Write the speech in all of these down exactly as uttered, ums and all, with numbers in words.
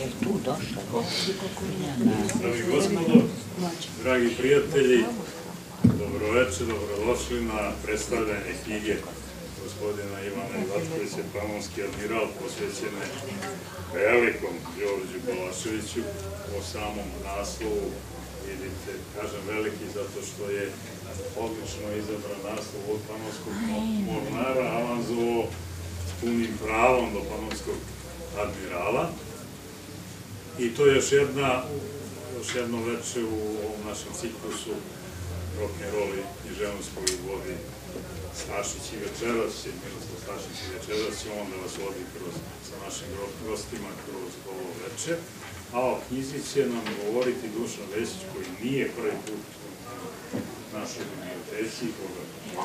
Dami i gospodo, dragi prijatelji, dobroveče, dobrodošli na predstavljanje knjige gospodina Ivana Ivačkovića Panonski admiral, posvećene velikom Đorđu Balaševiću. Po samom naslovu vidite, kažem veliki zato što je odlično izabran naslov od Panonskog mornara, avanzovao s punim pravom do Panonskog admirala. I to je još jedna, još jedno veče u ovom našem ciklusu rock'n'roll i književnost koju vodi Stašić i večeras će, Miroslav Stašić i večeras će onda vas vodi sa našim gostima kroz ovo veče. A o knjizi će nam govoriti Dušan Vesić, koji nije prvi put u našoj biblioteci, koga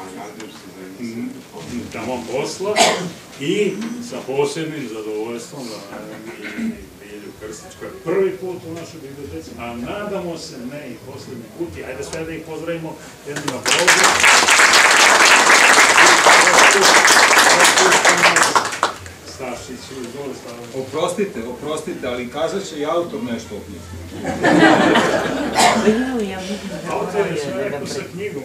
tamo posla, i sa posebnim zadovoljstvom da najavim i Bilju Krstić, koja je prvi put u našoj biblioteci, a nadamo se ne i poslednji put. I ajde sve da ih pozdravimo jednim aplauzom. Stašiću, izvoli Stašić. Oprostite, oprostite, ali kazat će i autor nešto o knjigu. Autor je sve rekao sa knjigom.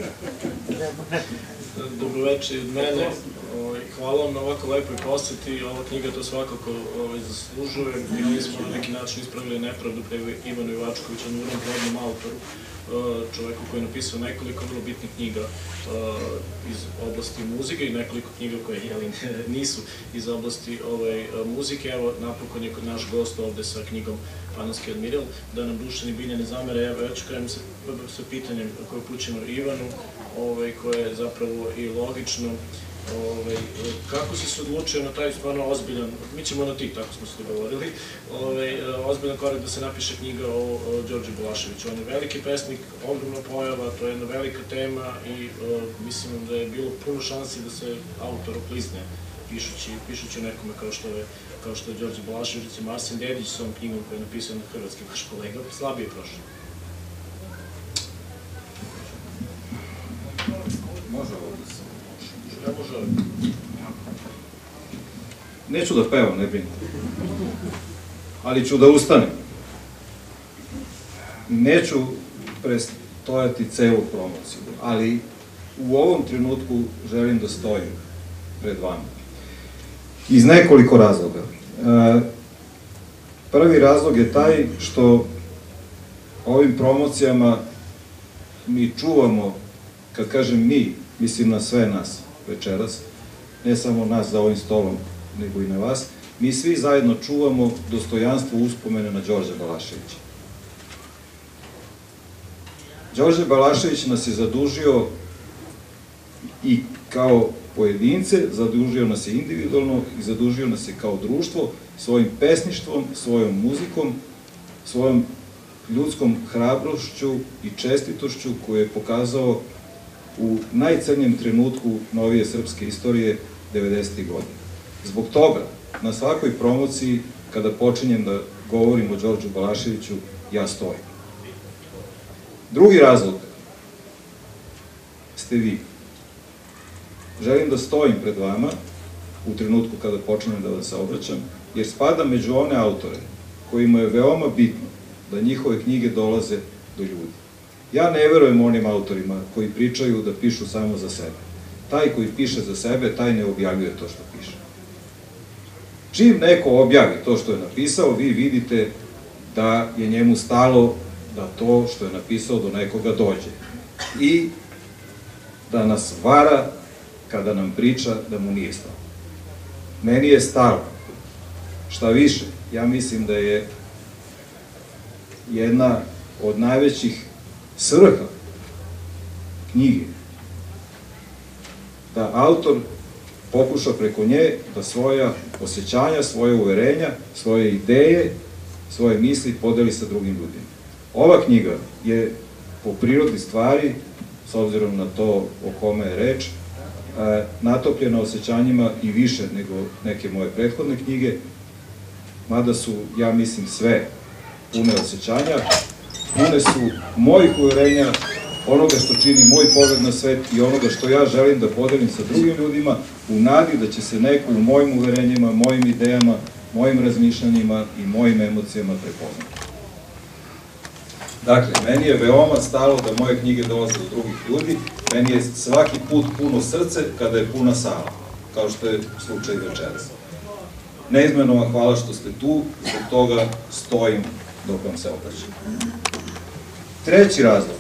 Dobroveče i od mene. Hvala vam na ovako lepoj poseti. Ova knjiga to svakako zaslužuje. Mi smo na neki način ispravili nepravdu prema Ivanu Ivačkoviću, jednom rodnom autoru, čoveku koji je napisao nekoliko vrlo bitnih knjiga iz oblasti muzike i nekoliko knjiga koje nisu iz oblasti muzike. Evo, napokon je kod naš gost ovde sa knjigom Panonski admiral, da nam Dušan i Bilja ne zamere. Evo, ja ću krenuti sa pitanjem koje upućujemo Ivanu, koje je zapravo i logično. Kako si se odlučio na taj stvarno ozbiljan, mi ćemo na ti, tako smo se dogovorili, ozbiljan korak da se napiše knjiga o Đorđu Balaševiću. On je veliki pesnik, ogromna pojava, to je jedna velika tema i mislim da je bilo puno šansi da se autor oklizne pišući o nekome kao što je Đorđe Balašević, recimo Arsen Dedić s ovom knjigom koja je napisao na hrvatski vaš kolega, slabije prošlo. Može ovo da se... Ja može ovo. Neću da pevam, ne brinite. Ali ću da ustanem. Neću prestojati celu promociju, ali u ovom trenutku želim da stojim pred vama. Iz nekoliko razloga. Prvi razlog je taj što ovim promocijama mi čuvamo, kad kažem mi, mislim na sve nas večeras, ne samo nas za ovim stolom, nego i na vas, mi svi zajedno čuvamo dostojanstvo uspomene na Đorđa Balaševića. Đorđe Balašević nas je zadužio i kao pojedince, zadužio nas je individualno i zadužio nas je kao društvo svojim pesništvom, svojom muzikom, svojom ljudskom hrabrošću i čestitošću koju je pokazao u najcrnjem trenutku novije srpske istorije devedesetih godina. Zbog toga, na svakoj promociji, kada počinjem da govorim o Đorđu Balaševiću, ja stojim. Drugi razlog ste vi. Želim da stojim pred vama u trenutku kada počinjem da vam se obraćam, jer spadam među one autore kojima je veoma bitno da njihove knjige dolaze do ljudi. Ja ne verujem onim autorima koji pričaju da pišu samo za sebe. Taj koji piše za sebe, taj ne objavljuje to što piše. Čim neko objavi to što je napisao, vi vidite da je njemu stalo da to što je napisao do nekoga dođe. I da nas vara kada nam priča da mu nije stalo. Meni je stalo. Šta više, ja mislim da je jedna od najvećih svrha knjige da autor pokuša preko nje da svoja osjećanja, svoje uverenja, svoje ideje, svoje misli podeli sa drugim ljudima. Ova knjiga je po prirodi stvari, s obzirom na to o kome je reč, natopljena osjećanjima i više nego neke moje prethodne knjige, mada su, ja mislim, sve pune osjećanja, pune su mojih uverenja, onoga što čini moj pogled na svet i onoga što ja želim da podelim sa drugim ljudima, u nadi da će se neko u mojim uverenjima, mojim idejama mojim razmišljanjima i mojim emocijama prepoznati. Dakle, meni je veoma stalo da moje knjige dolaze do drugih ljudi, meni je svaki put puno srce kada je puna sala, kao što je slučaj večeras. Neizmjerno vam hvala što ste tu, zbog toga stojim dok vam se obraćam. Treći razlog,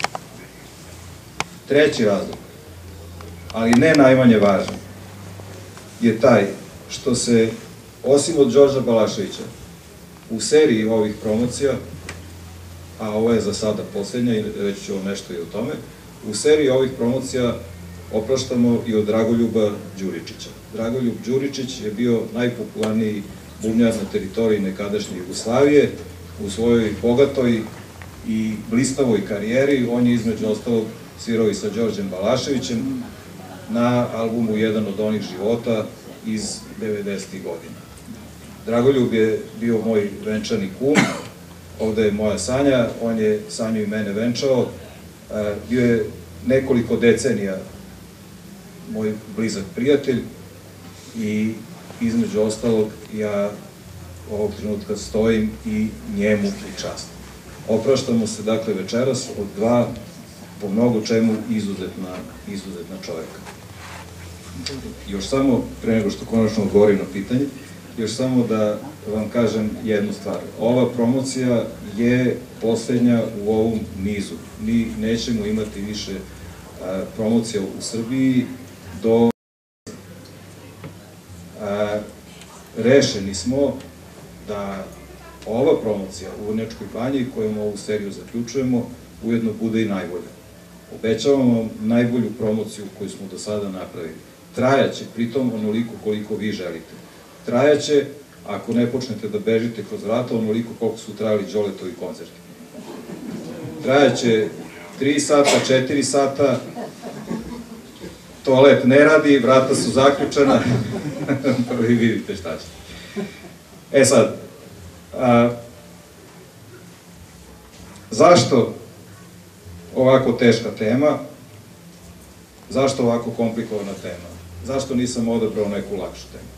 treći razlog, ali ne najmanje važan, je taj što se, osim od Đorđa Balaševića, u seriji ovih promocija, a ovo je za sada posljednja i reći ću vam nešto i o tome, u seriji ovih promocija opraštamo i od Dragoljuba Đuričića. Dragoljub Đuričić je bio najpopularniji bubnjar na teritoriji nekadašnje Jugoslavije. U svojoj bogatoj i blistavoj karijeri on je između ostalog svirao i sa Đorđem Balaševićem na albumu Jedan od onih života iz devedesetih godina. Dragoljub je bio moj venčani kum, ovde je moja Sanja, on je Sanju i mene venčao, bio je nekoliko decenija moj blizak prijatelj i između ostalog ja ovog trenutka stojim i njemu u čast. Opraštamo se dakle večeras od dva po mnogo čemu izuzetna, izuzetna čoveka. Još samo, pre nego što konačno odgovorim na pitanje, još samo da vam kažem jednu stvar. Ova promocija je poslednja u ovom nizu. Mi nećemo imati više promocija u Srbiji do... Rešeni smo da ova promocija u Vrnjačkoj banji, kojom ovu seriju zaključujemo, ujedno bude i najbolja. Obećavam vam najbolju promociju koju smo do sada napravili. Trajaće, pritom onoliko koliko vi želite. Trajaće, ako ne počnete da bežite kroz vrata, onoliko koliko su trajali Đoletovi koncerti. Trajaće tri sata, četiri sata, toalet ne radi, vrata su zaključana, pa vi vidite šta će. E sad, zašto ovako teška tema? Zašto ovako komplikovana tema? Zašto nisam odabrao neku lakšu temu?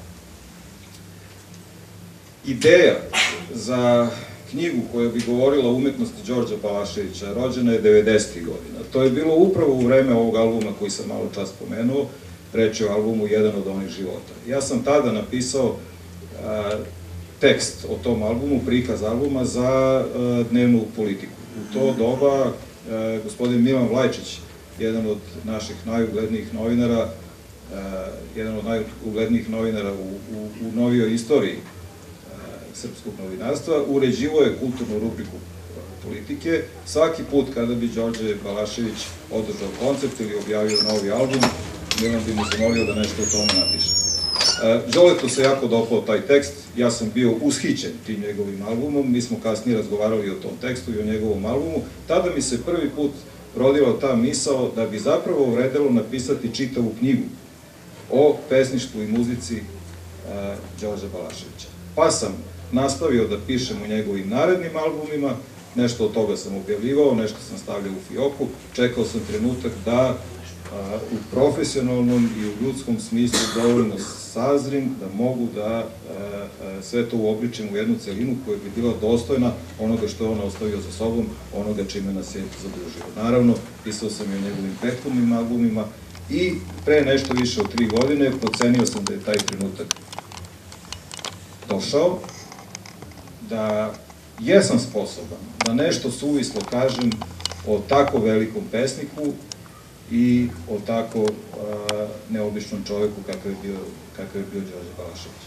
Ideja za knjigu koja bi govorila o umetnosti Đorđa Balaševića rođena je devedesetih godina. To je bilo upravo u vreme ovog albuma koji sam malo čas pomenuo, reč je o albumu Jedan od onih života. Ja sam tada napisao tekst o tom albumu, prikaz albuma za dnevnu politiku. U to doba gospodin Milan Vlajčić, jedan od naših najuglednijih novinara, jedan od najuglednijih novinara u novijoj istoriji srpskog novinarstva, uređivo je kulturnu rubriku politike. Svaki put kada bi Đorđe Balašević održao koncert ili objavio novi album, Milan bi mu zamolio da nešto o tome napiše. Đoletu se jako dopao taj tekst, ja sam bio ushićen tim njegovim albumom, mi smo kasnije razgovarali o tom tekstu i o njegovom albumu, tada mi se prvi put rodila ta misao da bi zapravo vredelo napisati čitavu knjigu o pesništvu i muzici Đorđa Balaševića. Pa sam nastavio da pišem u njegovim narednim albumima, nešto od toga sam objavljivao, nešto sam stavljao u fioku, čekao sam trenutak da u profesionalnom i u ljudskom smislu dovoljno sazrim da mogu da sve to uobličim u jednu celinu koja bi bila dostojna onoga što je on ostavio za sobom, onoga čime nas je zadužio. Naravno, pisao sam i o njegovim prethodnim albumima i pre nešto više od tri godine procenio sam da je taj trenutak došao, da jesam sposoban da nešto suvislo kažem o tako velikom pesniku i o tako neobičnom čoveku kakav je bio Đorđe Balašević.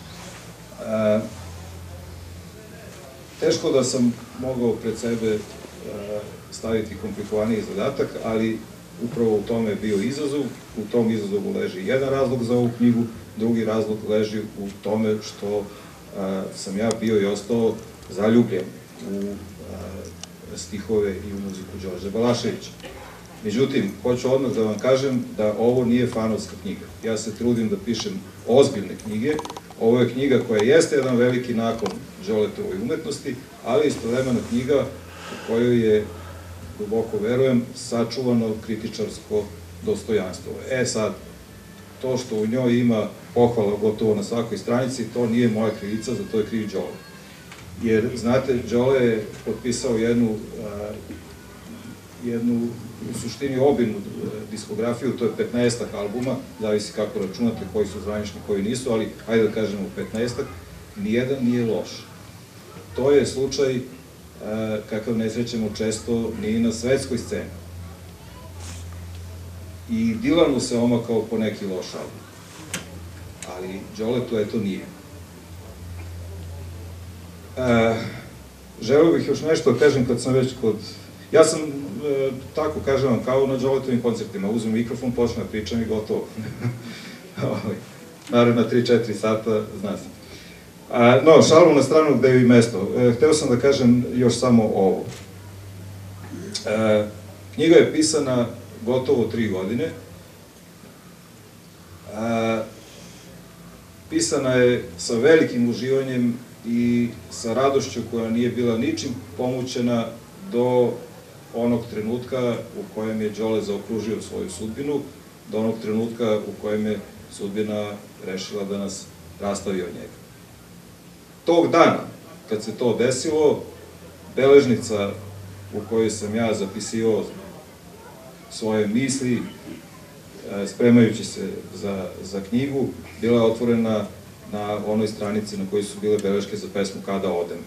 Teško da sam mogao pred sebe staviti komplikovaniji zadatak, ali upravo u tome je bio izazov, u tom izazovu leži jedan razlog za ovu knjigu, drugi razlog leži u tome što sam ja bio i ostao zaljubljen u stihove i u muziku Đorđa Balaševića. Međutim, hoću odmah da vam kažem da ovo nije fanovska knjiga. Ja se trudim da pišem ozbiljne knjige. Ovo je knjiga koja jeste jedan veliki naklon Đoletovoj umetnosti, ali istovremena knjiga u kojoj je, duboko verujem, sačuvano kritičarsko dostojanstvo. E sad, to što u njoj ima pohvala gotovo na svakoj stranici, to nije moja krivica, za to je kriv Đole. Jer, znate, Đole je potpisao jednu, jednu u suštini obimnu diskografiju, to je petnaestak albuma, zavisi kako računate, koji su zvanični, koji nisu, ali hajde da kažemo petnaestak, nijedan nije loš. To je slučaj kakav ne srećemo često ni na svetskoj sceni. I Dilanu se omakao po neki loš album. Ali Đoletu eto nije. Želeo bih još nešto da kažem kad sam već kod... Ja sam, tako kažem vam, kao na Đoletovim koncertima, uzmem mikrofon, počnem da pričam i gotovo. Naravno, na tri četiri sata, zna se. No, šalu na stranu gde je i mesto. Hteo sam da kažem još samo ovo. Knjiga je pisana gotovo tri godine. Pisana je sa velikim uživanjem i sa radošću koja nije bila ničim pomućena do onog trenutka u kojem je Đole zaokružio svoju sudbinu, do onog trenutka u kojem je sudbina rešila da nas rastavi od njega. Tog dana, kad se to desilo, beležnica u kojoj sam ja zapisivao svoje misli, spremajući se za knjigu, bila je otvorena na onoj stranici na kojoj su bile beleške za pesmu Kada odem.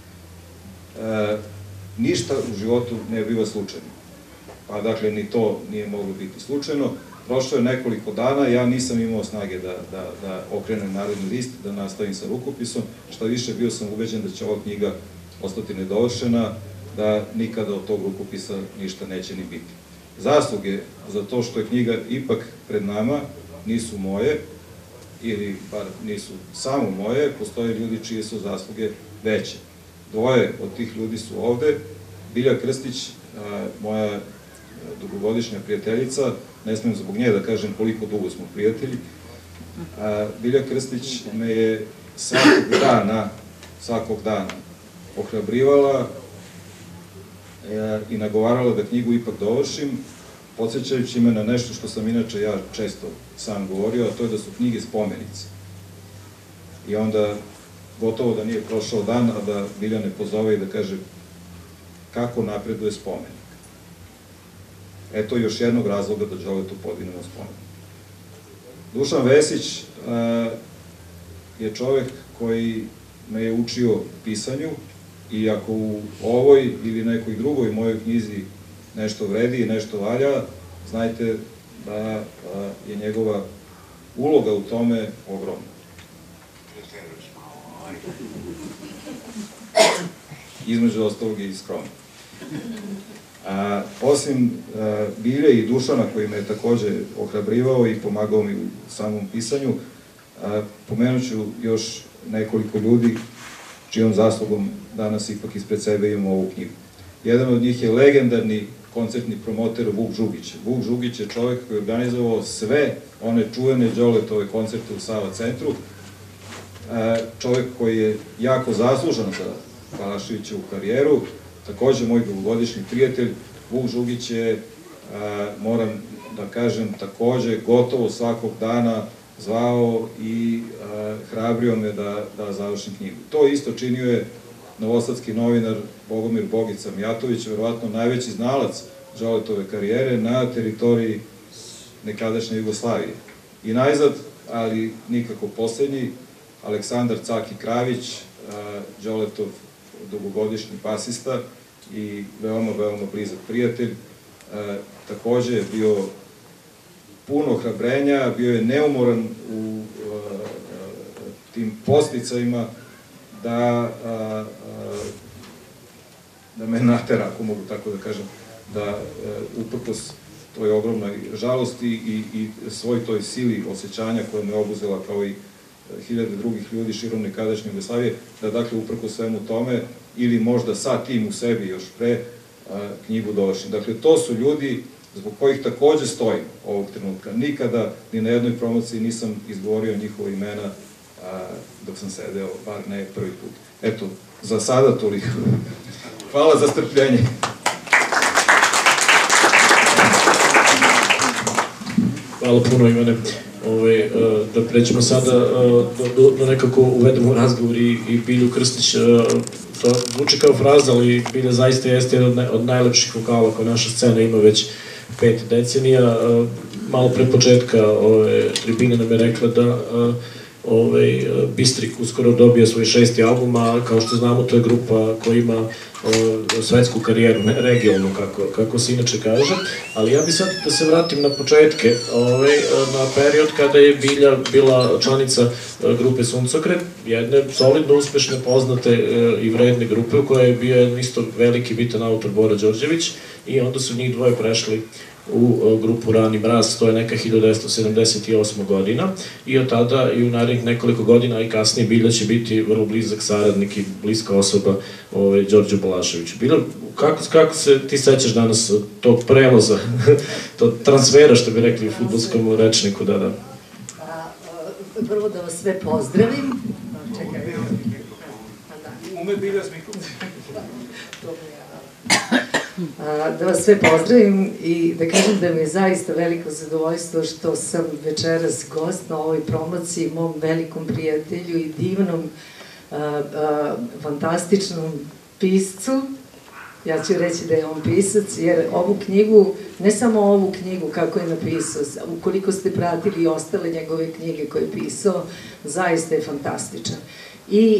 Ništa u životu ne biva slučajno. Pa dakle, ni to nije moglo biti slučajno. Prošlo je nekoliko dana, ja nisam imao snage da okrenem naredni list, da nastavim sa rukopisom, šta više bio sam ubeđen da će ova knjiga ostati nedovršena, da nikada od tog rukopisa ništa neće ni biti. Zasluge za to što je knjiga ipak pred nama nisu moje, ili bar nisu samo moje, postoje ljudi čije su zasluge veće. Dvoje od tih ljudi su ovde. Bilja Krstić, moja dugogodišnja prijateljica, ne smijem zbog nje da kažem koliko dugo smo prijatelji, Bilja Krstić me je svakog dana, svakog dana ohrabrivala i nagovarala da knjigu ipak dovršim, podsjećajući me na nešto što sam inače ja često sam govorio, a to je da su knjige spomenice. I onda gotovo da nije prošao dan, a da Bilja ne pozove i da kaže kako napreduje spomenik. Eto još jednog razloga da Đoletu podignemo spomenik. Dušan Vesić je čovek koji me je učio pisanju i ako u ovoj ili nekoj drugoj mojoj knjizi nešto vredi i nešto valja, znajte da je njegova uloga u tome ogromna. Između ostalog i skromno. Osim Bilje i Dušana, koji me je takođe ohrabrivao i pomagao mi u samom pisanju, pomenut ću još nekoliko ljudi čijom zaslugom danas ipak ispred sebe imamo ovu knjigu. Jedan od njih je legendarni koncertni promoter Vuk Žugić. Vuk Žugić je čovek koji je organizovao sve one čuvene Đoletove koncerte u Sava centru, čovek koji je jako zaslužan za Balaševićevu karijeru, takođe moj dugogodišnji prijatelj. Vuk Žugić je, moram da kažem, takođe gotovo svakog dana zvao i hrabrio me da završim knjigu. To isto činio je novosadski novinar Bogomir Bogica Mijatović, verovatno najveći znalac Đoletove karijere na teritoriji nekadašnje Jugoslavije. I najzad, ali nikako poslednji, Aleksandar Caki Kravić, Đoletov dugogodišnji basista i veoma, veoma blizak prijatelj. Takođe je bio puno ohrabrenja, bio je neumoran u tim posticajima da da me natera, ako mogu tako da kažem, da uprkos toj ogromnoj žalosti i svoj toj sili osjećanja koja me obuzela kao i hiljade drugih ljudi širom nekadašnje Jugoslavije, da dakle uprkos svemu tome ili možda sa tim u sebi još pre knjigu dovršim. Dakle, to su ljudi zbog kojih takođe stojim ovog trenutka. Nikada ni na jednoj promociji nisam izgovorio njihova imena dok sam sedeo, bar ne prvi put. Eto, za sada toliko. Hvala za strpljenje. Hvala puno, Ivane. da pređemo sada da nekako uvedemo u razgovor i Bilju Krstić. To zvuči kao fraza, ali Bilja zaista jeste jedan od najlepših vokala koje naša scena ima već pet decenija. Malo pre početka tribine nam je rekla da Bistrik uskoro dobija svoj šesti album, a kao što znamo to je grupa koja ima svetsku karijeru, regionalnu kako se inače kaže, ali ja bih sad da se vratim na početke, na period kada je Bilja bila članica grupe Suncokret, jedne solidno uspešne, poznate i vredne grupe u kojoj je bio jedan isto veliki bitan autor Bora Đorđević i onda su njih dvoje prešli u grupu Rani mraz, to je neka hiljadu devetsto sedamdeset osma godina i od tada i u narednih nekoliko godina i kasnije Bilja će biti vrlo blizak saradnik i bliska osoba Đorđu Balaševiću. Bilja, kako se ti sećaš danas tog prevoza, tog transfera što bi rekli u fudbalskom rečniku, da, da. Prvo da vas sve pozdravim. Čekaj. Ume Bilja s mikrom. Da vas sve pozdravim i da kažem da mi je zaista veliko zadovoljstvo što sam večeras gost na ovoj promociji mom velikom prijatelju i divnom, fantastičnom piscu. Ja ću reći da je on pisac, jer ovu knjigu, ne samo ovu knjigu kako je napisao, ukoliko ste pratili i ostale njegove knjige koje je pisao, zaista je fantastičan. I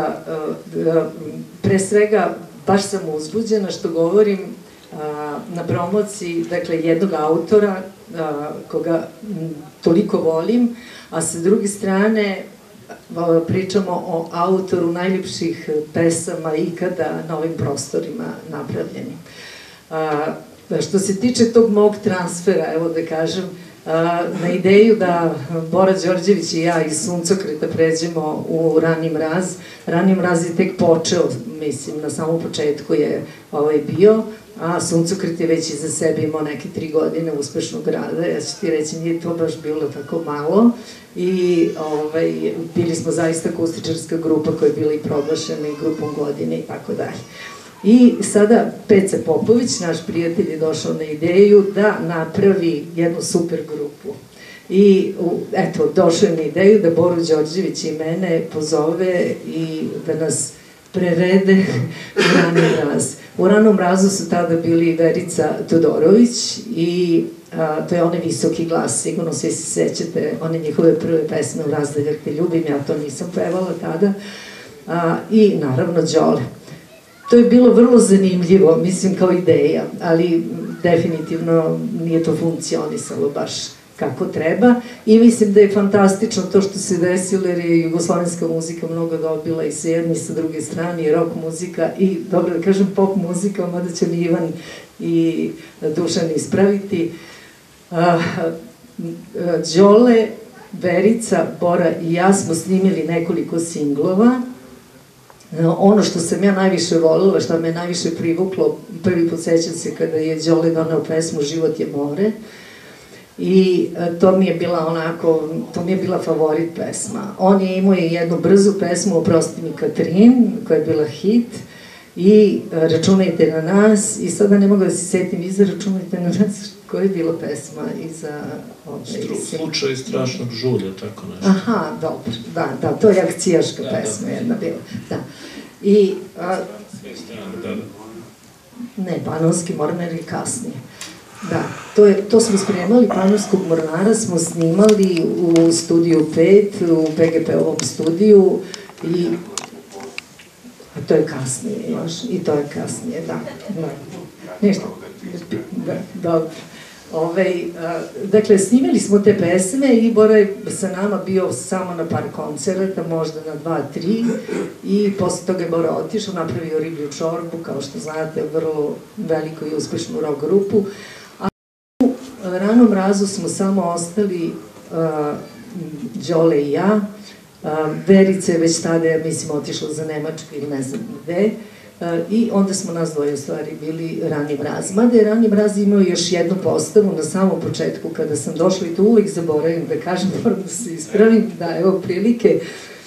pre svega, baš sam uzbuđena što govorim na promociji, dakle, jednog autora koga toliko volim, a sa druge strane pričamo o autoru najljepših pesama ikada na ovim prostorima napravljenim. Što se tiče tog mog transfera, evo da kažem, na ideju da Bora Đorđević i ja iz Suncokreta pređemo u Rani mraz. Rani mraz je tek počeo, mislim, na samom početku je bio, a Suncokret je već iza sebe imao neke tri godine uspešnog rada. Ja ću ti reći, nije to baš bilo tako malo i bili smo zaista akustičarska grupa koja je bila i proglašena i grupom godine i tako dalje. I sada Peca Popović, naš prijatelj, je došao na ideju da napravi jednu super grupu. I, eto, došao je na ideju da Boru Đorđević i mene pozove i da nas prevede u Rani mraz. U Ranom mrazu su tada bili Verica Todorović i to je onaj visoki glas, sigurno svi se sećate, one njihove prve pesme U razdaljak te ljubim, ja to nisam pevala tada, i naravno Đole. To je bilo vrlo zanimljivo, mislim, kao ideja, ali definitivno nije to funkcionisalo baš kako treba i mislim da je fantastično to što se desilo jer je jugoslovenska muzika mnogo dobila i sa jedne i sa druge strane i rock muzika i, dobro da kažem, pop muzika, mada će mi Ivan i Dušan ispraviti. Đole, Verica, Bora i ja smo snimili nekoliko singlova. Ono što sam ja najviše voljela, što me najviše privuklo, prvi put sećam se kada je Đole doneo pesmu Život je more i to mi je bila onako, to mi je bila favorit pesma. On je imao i jednu brzu pesmu Oprosti mi Katrin, koja je bila hit i Računajte na nas i sada ne mogu da se setim iza Računajte na nas, koja je bila pesma iza... Slučaj strašnog žulja, tako nešto. Aha, dobro, da, da, to je akcijaška pesma jedna bila, da. I... Ne, Panonski mornar je kasnije. Da, to smo spremali, Panonskog mornara smo snimali u studiju pet, u P G P-ovom studiju i to je kasnije još, i to je kasnije, da. Nešto, dobro. Dakle, snimili smo te pesme i Bora je sa nama bio samo na par koncerata, možda na dva, tri i posle toga je Bora otišao, napravio Riblju čorbu, kao što znate, vrlo veliku i uspešnu rock grupu. A u Ranom mrazu smo samo ostali Đole i ja. Verica je već tada, ja mislim, otišla za Nemačku ili ne znam gde. I onda smo nas dvoje u stvari bili Rani mraz. Mada je Rani mraz imao još jednu postavu na samom početku kada sam došla i to uvijek zaboravim da kažem, moram da se ispravim, da evo prilike.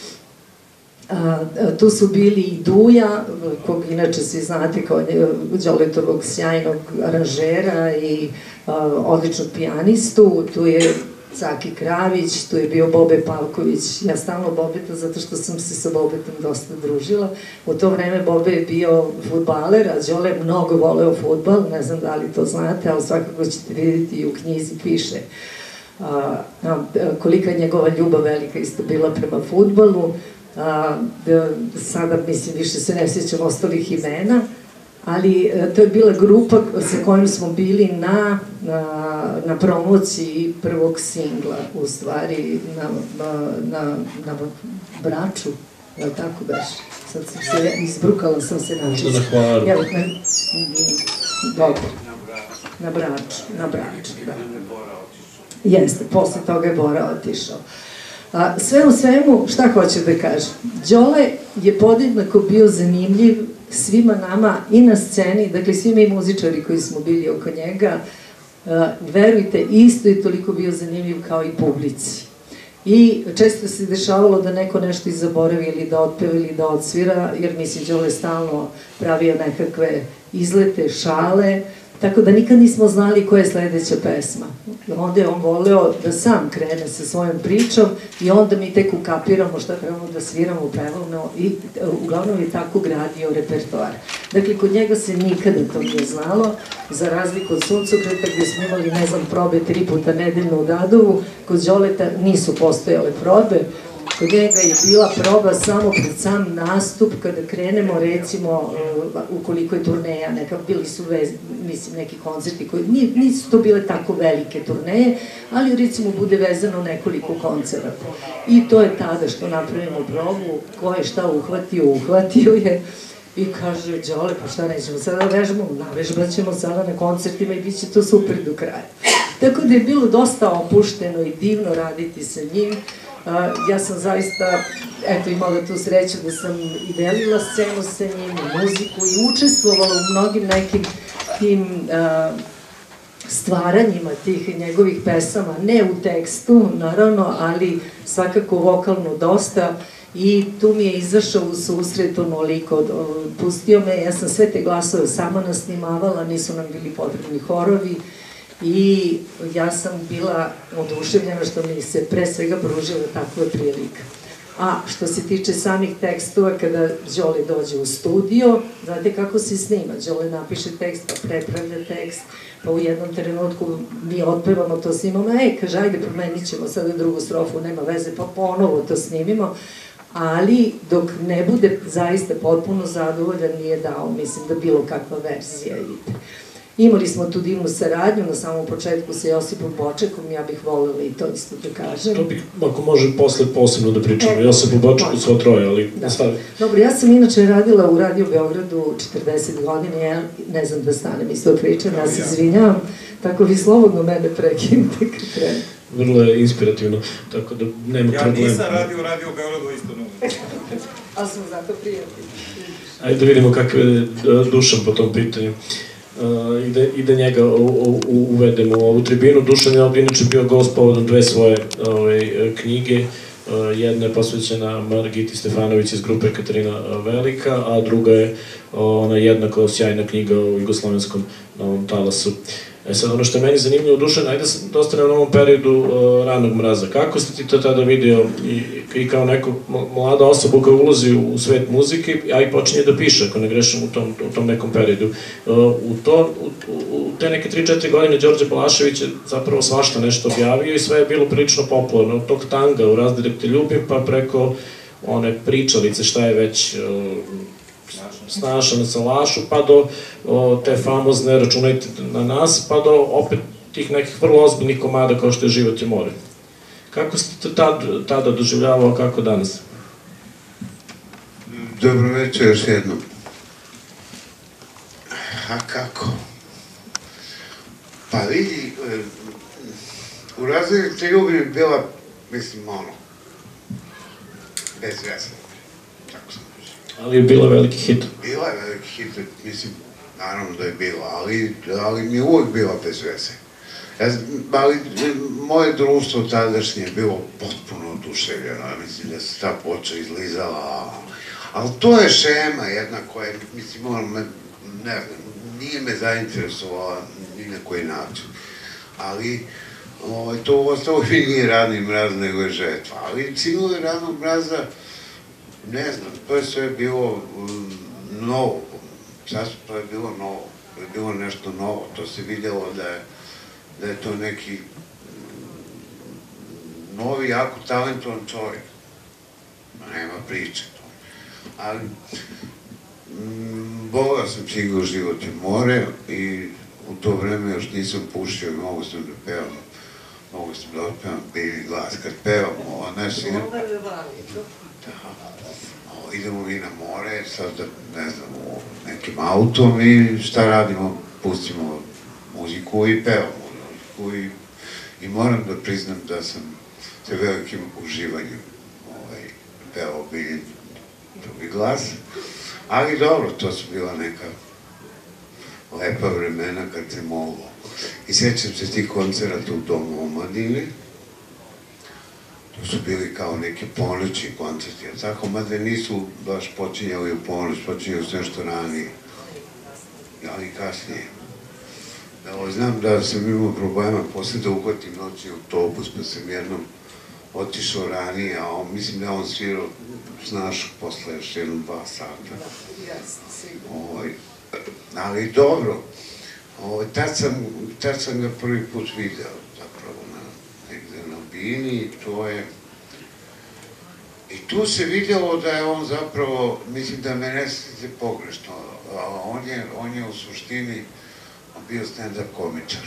Tu su bili i Duja, kog inače svi znate kao Đoletovog sjajnog aranžera i odličnog pijanistu. Tu je Caki Kravić, tu je bio Bobe Pavković, ja stalno Bobeta zato što sam se sa Bobetom dosta družila. U to vreme Bobe je bio fudbaler, a Đole je mnogo voleo fudbal, ne znam da li to znate, ali svakako ćete vidjeti i u knjizi piše a, a, kolika je njegova ljubav velika isto bila prema fudbalu. A, da, sada, mislim, više se ne sjećam ostalih imena, ali to je bila grupa sa kojom smo bili na, na, na promociji prvog singla, u stvari na, na, na Braču, je li tako baš? Sad sam se, izbrukala sam se način. Na Hvaru. Dobro, na Braču, na Braču, da. Jeste, posle toga je Bora otišao. A, sve u svemu, šta hoću da kažem? Đole je podjednako bio zanimljiv svima nama i na sceni, dakle svi mi muzičari koji smo bili oko njega, verujte, isto je toliko bio zanimljiv kao i publici. I često se dešavalo da neko nešto i zaboravi ili da otpeva ili da odsvira, jer mislim Đole stalno pravio nekakve izlete, šale, tako da nikad nismo znali koja je sledeća pesma. Onda je on voleo da sam krene sa svojom pričom i onda mi tek ukapiramo šta trebamo da sviramo, pevamo i uglavnom je tako gradio repertoar. Dakle, kod njega se nikada to nije znalo, za razliku od Suncokreta gde smo imali, ne znam, probe tri puta nedeljno u Dadovu, kod Đoleta nisu postojale probe. Kod njega je bila proba samo pred sam nastup, kada krenemo, recimo, ukoliko je turneja, neka, bili su, mislim, neki koncerti koji, nisu to bile tako velike turneje, ali recimo bude vezano nekoliko koncerta. I to je tada što napravimo probu, ko je šta uhvatio, uhvatio je, i kaže, Đole, pa šta nećemo sada vežbamo, navežbat ćemo sada na koncertima i bit će to super do kraja. Tako da je bilo dosta opušteno i divno raditi sa njim. Ja sam zaista, eto, imala tu sreću da sam i delila scenu sa njim, i muziku, i učestvovala u mnogim nekim tim stvaranjima tih njegovih pesama, ne u tekstu, naravno, ali svakako vokalno dosta, i tu mi je izašao u susret onoliko, pustio me, ja sam sve te glasove sama nasnimavala, nisu nam bili potrebni horovi, i ja sam bila oduševljena što mi se pre svega pružila takva prilika. A što se tiče samih tekstova, kada Đole dođe u studio, znate kako se snima, Đole napiše tekst, pa prepravlja tekst, pa u jednom trenutku mi otpevamo to, snimamo, e, kaže, ajde, promenit ćemo sada drugu strofu, nema veze, pa ponovo to snimimo, ali dok ne bude zaista potpuno zadovoljan, nije dao, mislim, da bilo kakva verzija ide. Imali smo tu divnu saradnju na samom početku sa Josipom Bočekom, ja bih voljela i to isto da kažem. To bih, ako može, posle posebno da pričamo, Josipu Bočeku svo troje, ali nastavi. Dobro, ja sam inače radila u Radio Beogradu četrdeset godina, ja ne znam da stanem iz tog priča, ja se izvinjavam, tako vi slobodno mene prekinite kad krenu. Vrlo je inspirativno, tako da nema problema. Ja nisam radio u Radio Beogradu isto novo. Ali smo zato prijatelji. Ajde da vidimo kakav je Dušan po tom pitanju. I da njega uvedemo u ovu tribinu. Dušan je ovdje inače bio gost povodom dve svoje knjige. Jedna je posvećena Margiti Stefanović iz grupe Katarina Velika, a druga je ona jednako sjajna knjiga o jugoslovenskom Novom talasu. E sad, ono što je meni zanimljivo, Dušan, ajde da ostanem u ovom periodu ranog mraza. Kako ste ti to tada vidio i kao neko mlada osoba koja ulazi u svet muzike, a i počinje da piše, ako ne grešim, u tom nekom periodu. U te neke tri četiri godine Đorđe Balašević je zapravo svašta nešto objavio i sve je bilo prilično popularno. Od tog tanga u Razdirek te ljubim, pa preko one pričalice, šta je već... Snaša na Salašu, pa do te famozne Računajte na nas, pa do opet tih nekih vrlo ozbiljnih komada kao što je Život i more. Kako ste tada doživljavao, kako danas? Dobro večer još jednom. A kako? Pa vidi, u Razdirek te ljubim bila, mislim, ono, bezvesna. Ali je bila veliki hit. Bila je veliki hit, mislim, naravno da je bila, ali mi je uvijek bila bez veze. Ali moje društvo tadašnje je bilo potpuno oduševljeno, mislim da se ta ploča izlizala, ali to je šema jedna koja, mislim, ne znam, nije me zainteresovala ni na koji način, ali To ostalo i nije Radni mraz, nego je Žetva. Ali Sinove Radnog mraza, ne znam, to je sve bilo novo. Sasvim to je bilo novo. To je bilo nešto novo. To se vidjelo da je to neki novi, jako talentovan čovjek. Nema priče to. Ali, volao sam Čingov život i more i u to vreme još nisam pušio i mogu sam da pevam. Mogu sam da otpevam Bivi glas. Kad pevam, ovo naši... Idemo mi na more, sad da, ne znam, nekim autom i šta radimo? Pustimo muziku i pevamo muziku i moram da priznam da sam sa velikim uživanjem pevao Bivi glas. Ali dobro, to su bila neka lepa vremena kad se moglo. I sjećam se tih koncerata u Domu omladine. To su bili kao neki ponoćni koncerti, a tako, mada nisu baš počinjali u ponoć, počinjali su nešto ranije, ali kasnije. Znam da sam imao problema posle da uhvatim noćni autobus, pa sam jednom otišao ranije, a mislim da on svirao snašao posle još jednom dva sata. Ali dobro, tad sam ga prvi put video, zapravo, negde na Bini i to je... I tu se vidjelo da je on zapravo, mislim da me ne sjetite pogrešno, on je u suštini bio stand-up komičar.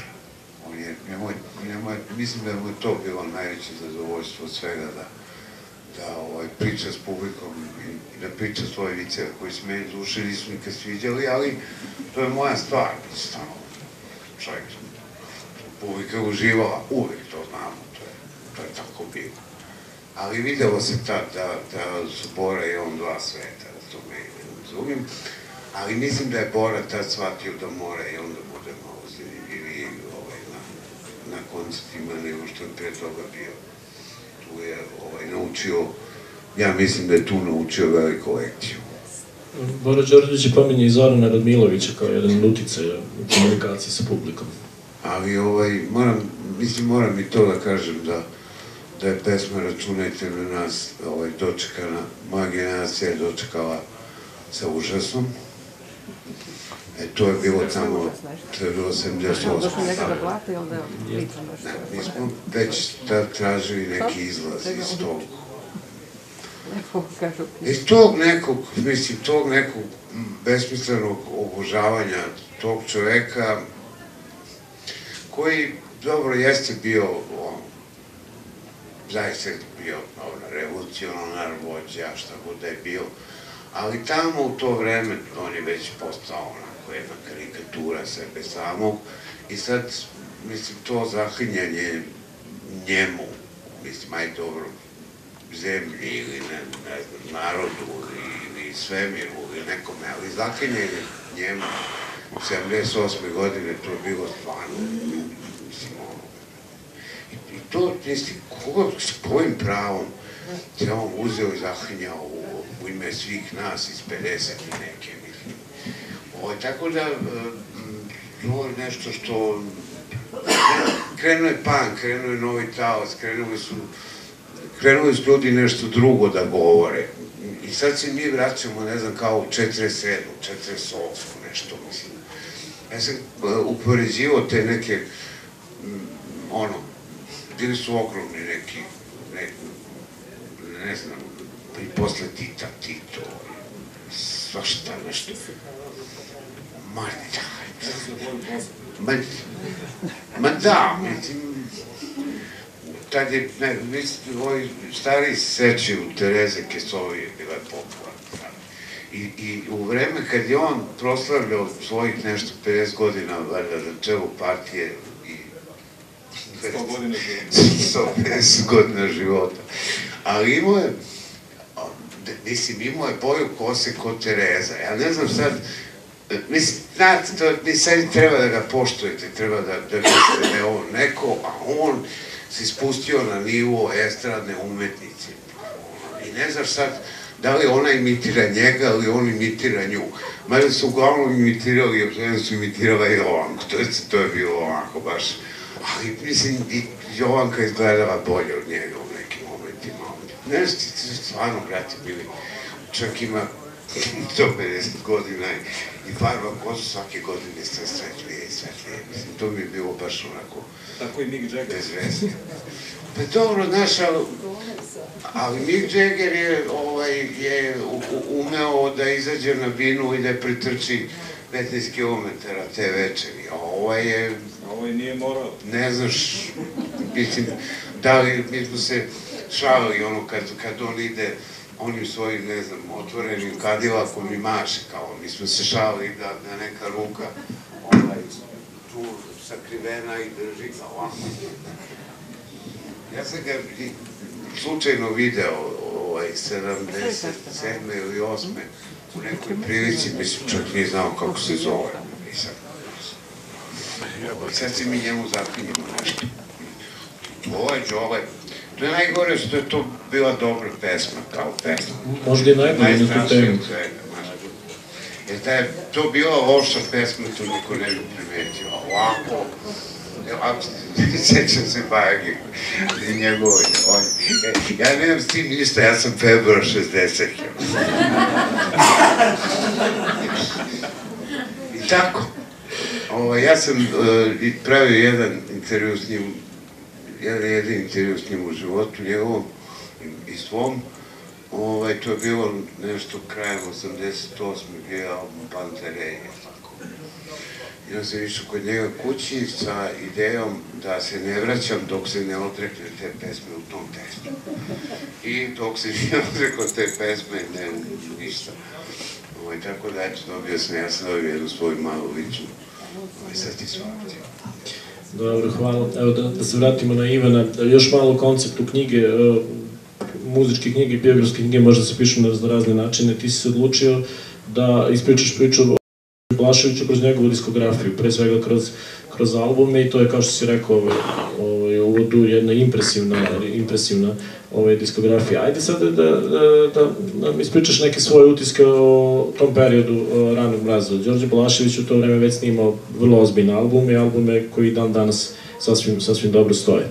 Mislim da mu je to bilo najveće zadovoljstvo od svega da priča s publikom i da priča svoje viceve koji se meni duše nisu nikad sviđali, ali to je moja stvar, stvarno, čovjek. Publika je uživala, uvijek to znamo, to je tako bilo. Ali videlo se tad da su Bora i on dva sveta, da to me ne razumim, ali mislim da je Bora tad shvatio da mora i onda bude malo zanimljiviji na koncertima nego što je pre toga bio. Tu je naučio, ja mislim da je tu naučio veliku lekciju. Bora Đorđević je pominje i Zorana Radmilovića kao jedan uticaj u komunikaciji sa publikom. Ali moram, mislim moram i to da kažem da je pesma Računajte na nas dočekana, moja generacija je dočekala sa užasom. E, to je bilo tamo, to je bilo sedamdeset osam. Došlo njega da plate ili da lično nešto? Ne, mi smo već tražili neki izlaz iz tog. Iz tog nekog, mislim, tog nekog besmislenog obožavanja tog čoveka koji, dobro, jeste bio, zaista je bio revolucionar vođa, šta god da je bio, ali tamo u to vreme on je već postao onako jedna karikatura sebe samog i sad, mislim, to zaklinjanje njemu, mislim, aj dobro, zemlji ili ne znam, narodu ili svemiru ili nekome, ali zaklinjanje njemu u sedamdeset osme godine to je bilo stvarno, mislim, ono, i to, mislim, koga, s kojim pravom se on uzeo i zaklinjao u ime svih nas iz pedeset i neke, mislim. Tako da, to je nešto što, krenuo je punk, krenuo je novi talas, krenuli su, krenuli su ljudi nešto drugo da govore. I sad se mi vraćamo, ne znam, kao u četrdeset sedmu, četrdeset osmu, nešto, mislim. Ja sam upoređivao te neke, ono, bili su ogromni neki, ne znam, i posle Tita, Tito, svašta nešto. Ma da, ma da, mislim, tad je, ne, ovi stariji se sećaju Tereze Kesovi je bila popularna. I u vreme kad je on proslavljao svojih nešto pedeset godina, valjda, za čelu partije i sto pedeset godina života. Ali imao je, mislim, imao je boju kose kod Tereza. Ja ne znam sad, mislim, znate, mi sad treba da ga poštujete, treba da mislite da je on neko, a on se spustio na nivo estradne umetnice. I ne znaš sad da li ona imitira njega ili on imitira nju. Mada su uglavnom imitirali, jer su imitirala i ovako, to je bilo ovako baš. Ali mislim, Jovanka izgledala bolje od njega u nekim momentima. Nešto ste stvarno, brate, bili, čak ima do pedeset godina i farba kosu svake godine sve svetlije i svetlije. Mislim, to bi bilo baš onako... Tako i Mick Jagger. Bez veze. Pa dobro, znaš, ali Mick Jagger je umeo da izađe na binu i da pretrči petnaest kilometara te večeri, a ovaj je... Ovaj nije morao. Ne znaš, mislim, da li, mi smo se šalili ono kad on ide onim svojim, ne znam, otvorenim kadilakom i maše, kao, mi smo se šalili da neka ruka tu sakrivena i drži ga ovako. Ja sam ga slučajno video sedamdeset sedme ili osme u nekoj prilici, mislim, čak nije znao kako se zove, nisam. Sad se mi njemu zapinjemo nešto. Ovo je Đole. To je najgore što je to bila dobra pesma, kao pesma. Možda i najbolje na tu temu. Jer da je to bila loša pesma, to niko ne bi primetio. Ovako, sećam se Bajagi i njegove. Ja nemam s tim ništa, ja sam februar šezdeset. I tako. Ja sam pravio jedan intervju s njim, jedan jedin intervju s njim u životu njegovom i svom. To je bilo nešto krajem osamdeset osme bio album Pantereje. I onda sam išao kod njega kući sa idejom da se ne vraćam dok se ne odrekne te pesme u tom tekstu. I dok se nije odrekao te pesme, ne, ništa. Tako da, eto, dobio sam, ja sam dobio jednu svoju malu ličnu satisfakciju. Dobro, hvala. Evo da se vratimo na Ivana, još malo o konceptu knjige, muzičke knjige i biografske knjige možda se pišu na razne načine. Ti si se odlučio da ispričaš priču o Balaševiću kroz njegovu diskografiju, pre svega kroz albume i to je, kao što si rekao u uvodu, jedna impresivna diskografija. Ajde sad da nam ispričaš neke svoje utiske o tom periodu ranog mraza. Đorđe Balašević u to vreme već snimao vrlo ozbiljne albume i albume koji dan danas sasvim dobro stoje.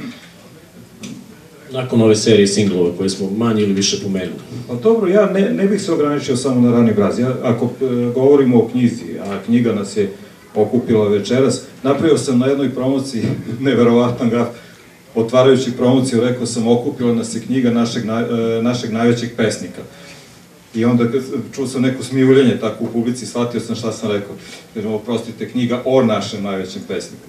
Nakon ove serije singlova koje smo manje ili više pomenuli. Pa dobro, ja ne bih se ograničio samo na rani mraz. Ako govorimo o knjizi, a knjiga nas je okupila večeras, napravio sam na jednoj promociji, neverovatan gaf, otvarajući promociju, rekao sam, okupila nas je knjiga našeg najvećeg pesnika. I onda čuo sam neko smijuljenje tako u publici, shvatio sam šta sam rekao. Kažem, oprostite, knjiga o našem najvećem pesniku.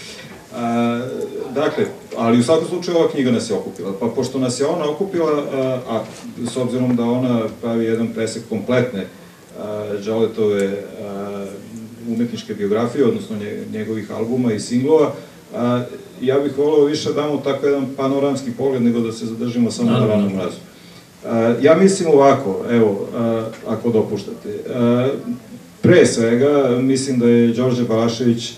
Dakle, ali u svakom slučaju ova knjiga nas je okupila. Pa pošto nas je ona okupila, a s obzirom da ona pravi jedan presek kompletne Đoletove umetničke biografije, odnosno njegovih albuma i singlova, ja bih voleo više da damo tako jedan panoramski pogled nego da se zadržimo samo na ranom mrazu. Ja mislim ovako, evo, ako dopuštate. Pre svega, mislim da je Đorđe Balašević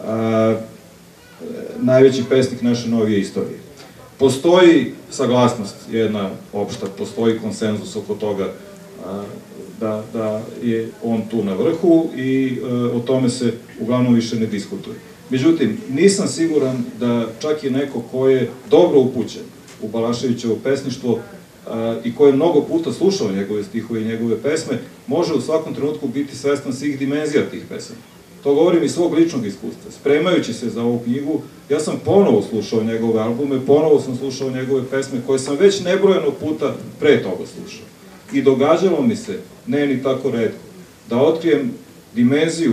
najveći pesnik naše novije istorije. Postoji saglasnost jedna opšta, postoji konsenzus oko toga da je on tu na vrhu i o tome se uglavnom više ne diskutuje. Međutim, nisam siguran da čak i neko ko je dobro upućen u Balaševićevo pesništvo i ko je mnogo puta slušao njegove stihove i njegove pesme, može u svakom trenutku biti svestan svih dimenzija tih pesama. To govorim iz svog ličnog iskustva. Spremajući se za ovu knjigu, ja sam ponovo slušao njegove albume, ponovo sam slušao njegove pesme koje sam već nebrojeno puta pre toga slušao. I događalo mi se, ne ni tako retko, da otkrijem dimenziju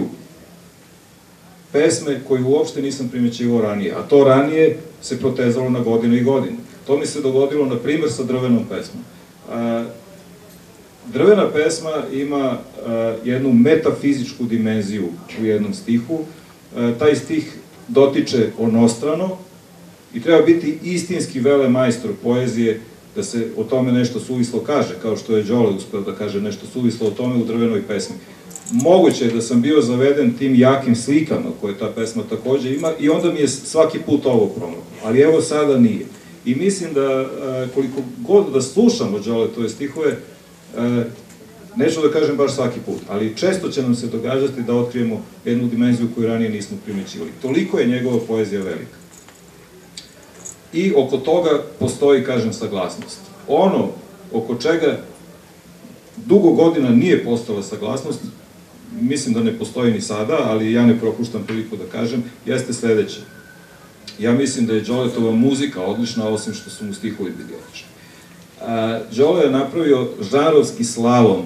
pesme koju uopšte nisam primećivao ranije, a to ranije se protezalo na godine i godine. To mi se dogodilo, na primer, sa Drvenom pesmom. Drvena pesma ima jednu metafizičku dimenziju u jednom stihu. Taj stih dotiče onostrano i treba biti istinski velemajstor poezije da se o tome nešto suvislo kaže, kao što je Đole uspeo da kaže nešto suvislo o tome u Drvenoj pesmi. Moguće je da sam bio zaveden tim jakim slikama koje ta pesma takođe ima i onda mi je svaki put ovo promaklo, ali evo sada nije. I mislim da koliko god da slušamo Đoletove stihove, neću da kažem baš svaki put, ali često će nam se događati da otkrijemo jednu dimenziju koju ranije nismo primećivali. Toliko je njegova poezija velika. i oko toga postoji, kažem, saglasnost. Ono oko čega dugo godina nije postala saglasnost, mislim da ne postoji ni sada, ali ja ne propuštam priliku da kažem, jeste sledeće. Ja mislim da je Đoletova muzika odlična, osim što su mu stihovi bili odlični. Đole je napravio žanrovski slalom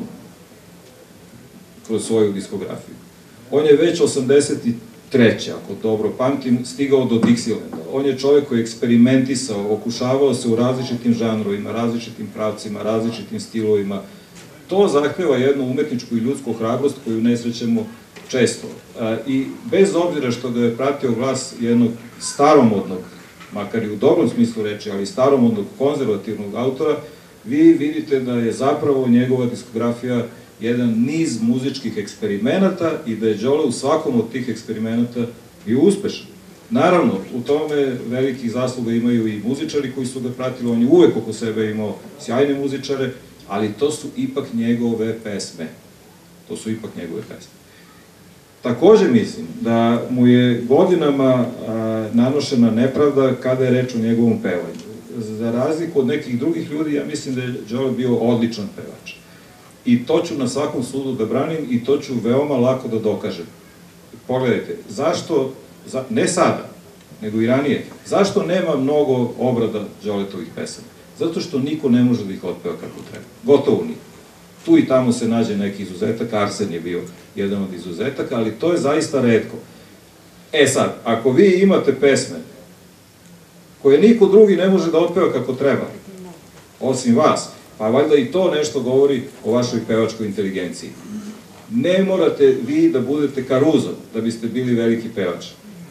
kroz svoju diskografiju. On je već osamdeset treće ako dobro pamtim, stigao do Dixilanda. On je čovek koji je eksperimentisao, okušavao se u različitim žanrovima, različitim pravcima, različitim stilovima. To zahteva jednu umetničku i ljudsku hrabrost koju ne srećemo često. I bez obzira što ga je pratio glas jednog staromodnog, makar i u dobrom smislu reči, ali staromodnog konzervativnog autora, vi vidite da je zapravo njegova diskografija jedan niz muzičkih eksperimenata i da je Đole u svakom od tih eksperimenata bio uspešan. Naravno, u tome velikih zasluga imaju i muzičari koji su ga pratili, on je uvek oko sebe imao sjajne muzičare, ali to su ipak njegove pesme. To su ipak njegove pesme. Takođe mislim da mu je godinama nanošena nepravda kada je reč o njegovom pevanju. Za razliku od nekih drugih ljudi, ja mislim da je Đole bio odličan pevač. I to ću na svakom sudu da branim i to ću veoma lako da dokažem. Pogledajte, zašto, ne sada, nego i ranije, zašto nema mnogo obrada Đoletovih pesama? Zato što niko ne može da ih otpeva kako treba. Gotovo niko. Tu i tamo se nađe neki izuzetak, Arsen je bio jedan od izuzetaka, ali to je zaista retko. E sad, ako vi imate pesme koje niko drugi ne može da otpeva kako treba, osim vas, pa valjda i to nešto govori o vašoj pevačkoj inteligenciji. Ne morate vi da budete Caruso da biste bili veliki pevač.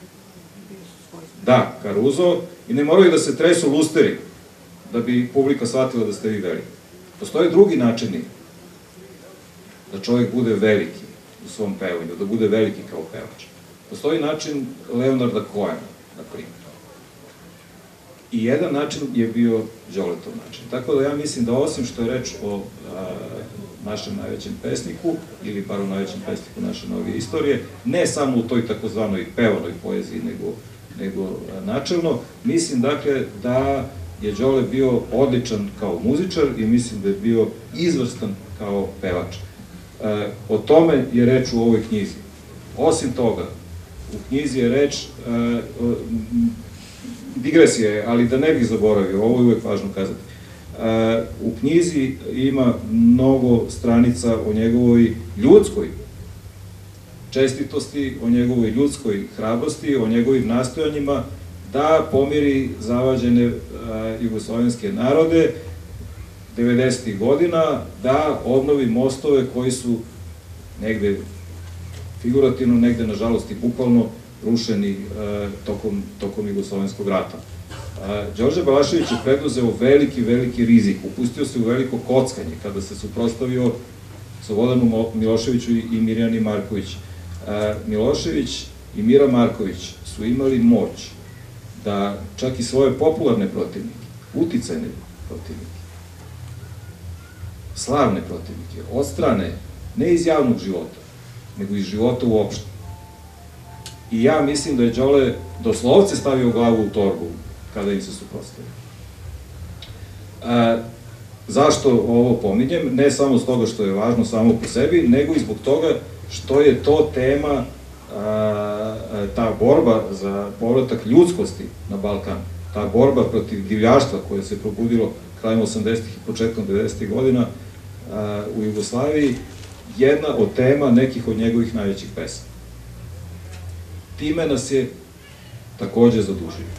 Da, Caruso, i ne moraju da se tresu lusteri da bi publika shvatila da ste vi veliki. Postoje drugi načini da čovjek bude veliki u svom pevanju, da bude veliki kao pevač. Postoji način Leonarda Cohena, na primjer. I jedan način je bio Đoletov način. Tako da ja mislim da osim što je reč o našem najvećem pesniku, ili bar o najvećem pesniku naše novije istorije, ne samo u toj takozvanoj pevanoj poeziji, nego načelno, mislim dakle da je Đole bio odličan kao muzičar i mislim da je bio izvrstan kao pevač. O tome je reč u ovoj knjizi. Osim toga, u knjizi je reč, digresija je, ali da ne bih zaboravio, ovo je uvek važno kazati. U knjizi ima mnogo stranica o njegovoj ljudskoj čestitosti, o njegovoj ljudskoj hrabrosti, o njegovim nastojanjima da pomiri zavađene jugoslovenske narode devedesetih godina, da obnovi mostove koji su negde figurativno, negde nažalost i bukvalno rušeni tokom jugoslovenskog rata. Đorđe Balašević je preduzeo veliki, veliki rizik, upustio se u veliko kockanje kada se suprotstavio Slobodanu Miloševiću i Mirjani Marković. Milošević i Mira Marković su imali moć da čak i svoje popularne protivnike, uticajne protivnike, slavne protivnike, odstrane ne iz javnog života, nego iz života uopšte. I ja mislim da je Đole doslovce stavio glavu u torbu kada im se suprotstavio. Zašto ovo pominjem? Ne samo s toga što je važno samo po sebi, nego i zbog toga što je to tema, ta borba za povratak ljudskosti na Balkan, ta borba protiv divljaštva koje se probudilo krajem osamdesetih i početkom devedesetih godina u Jugoslaviji, jedna od tema nekih od njegovih najvećih pesama. Time nas je takođe zadužio.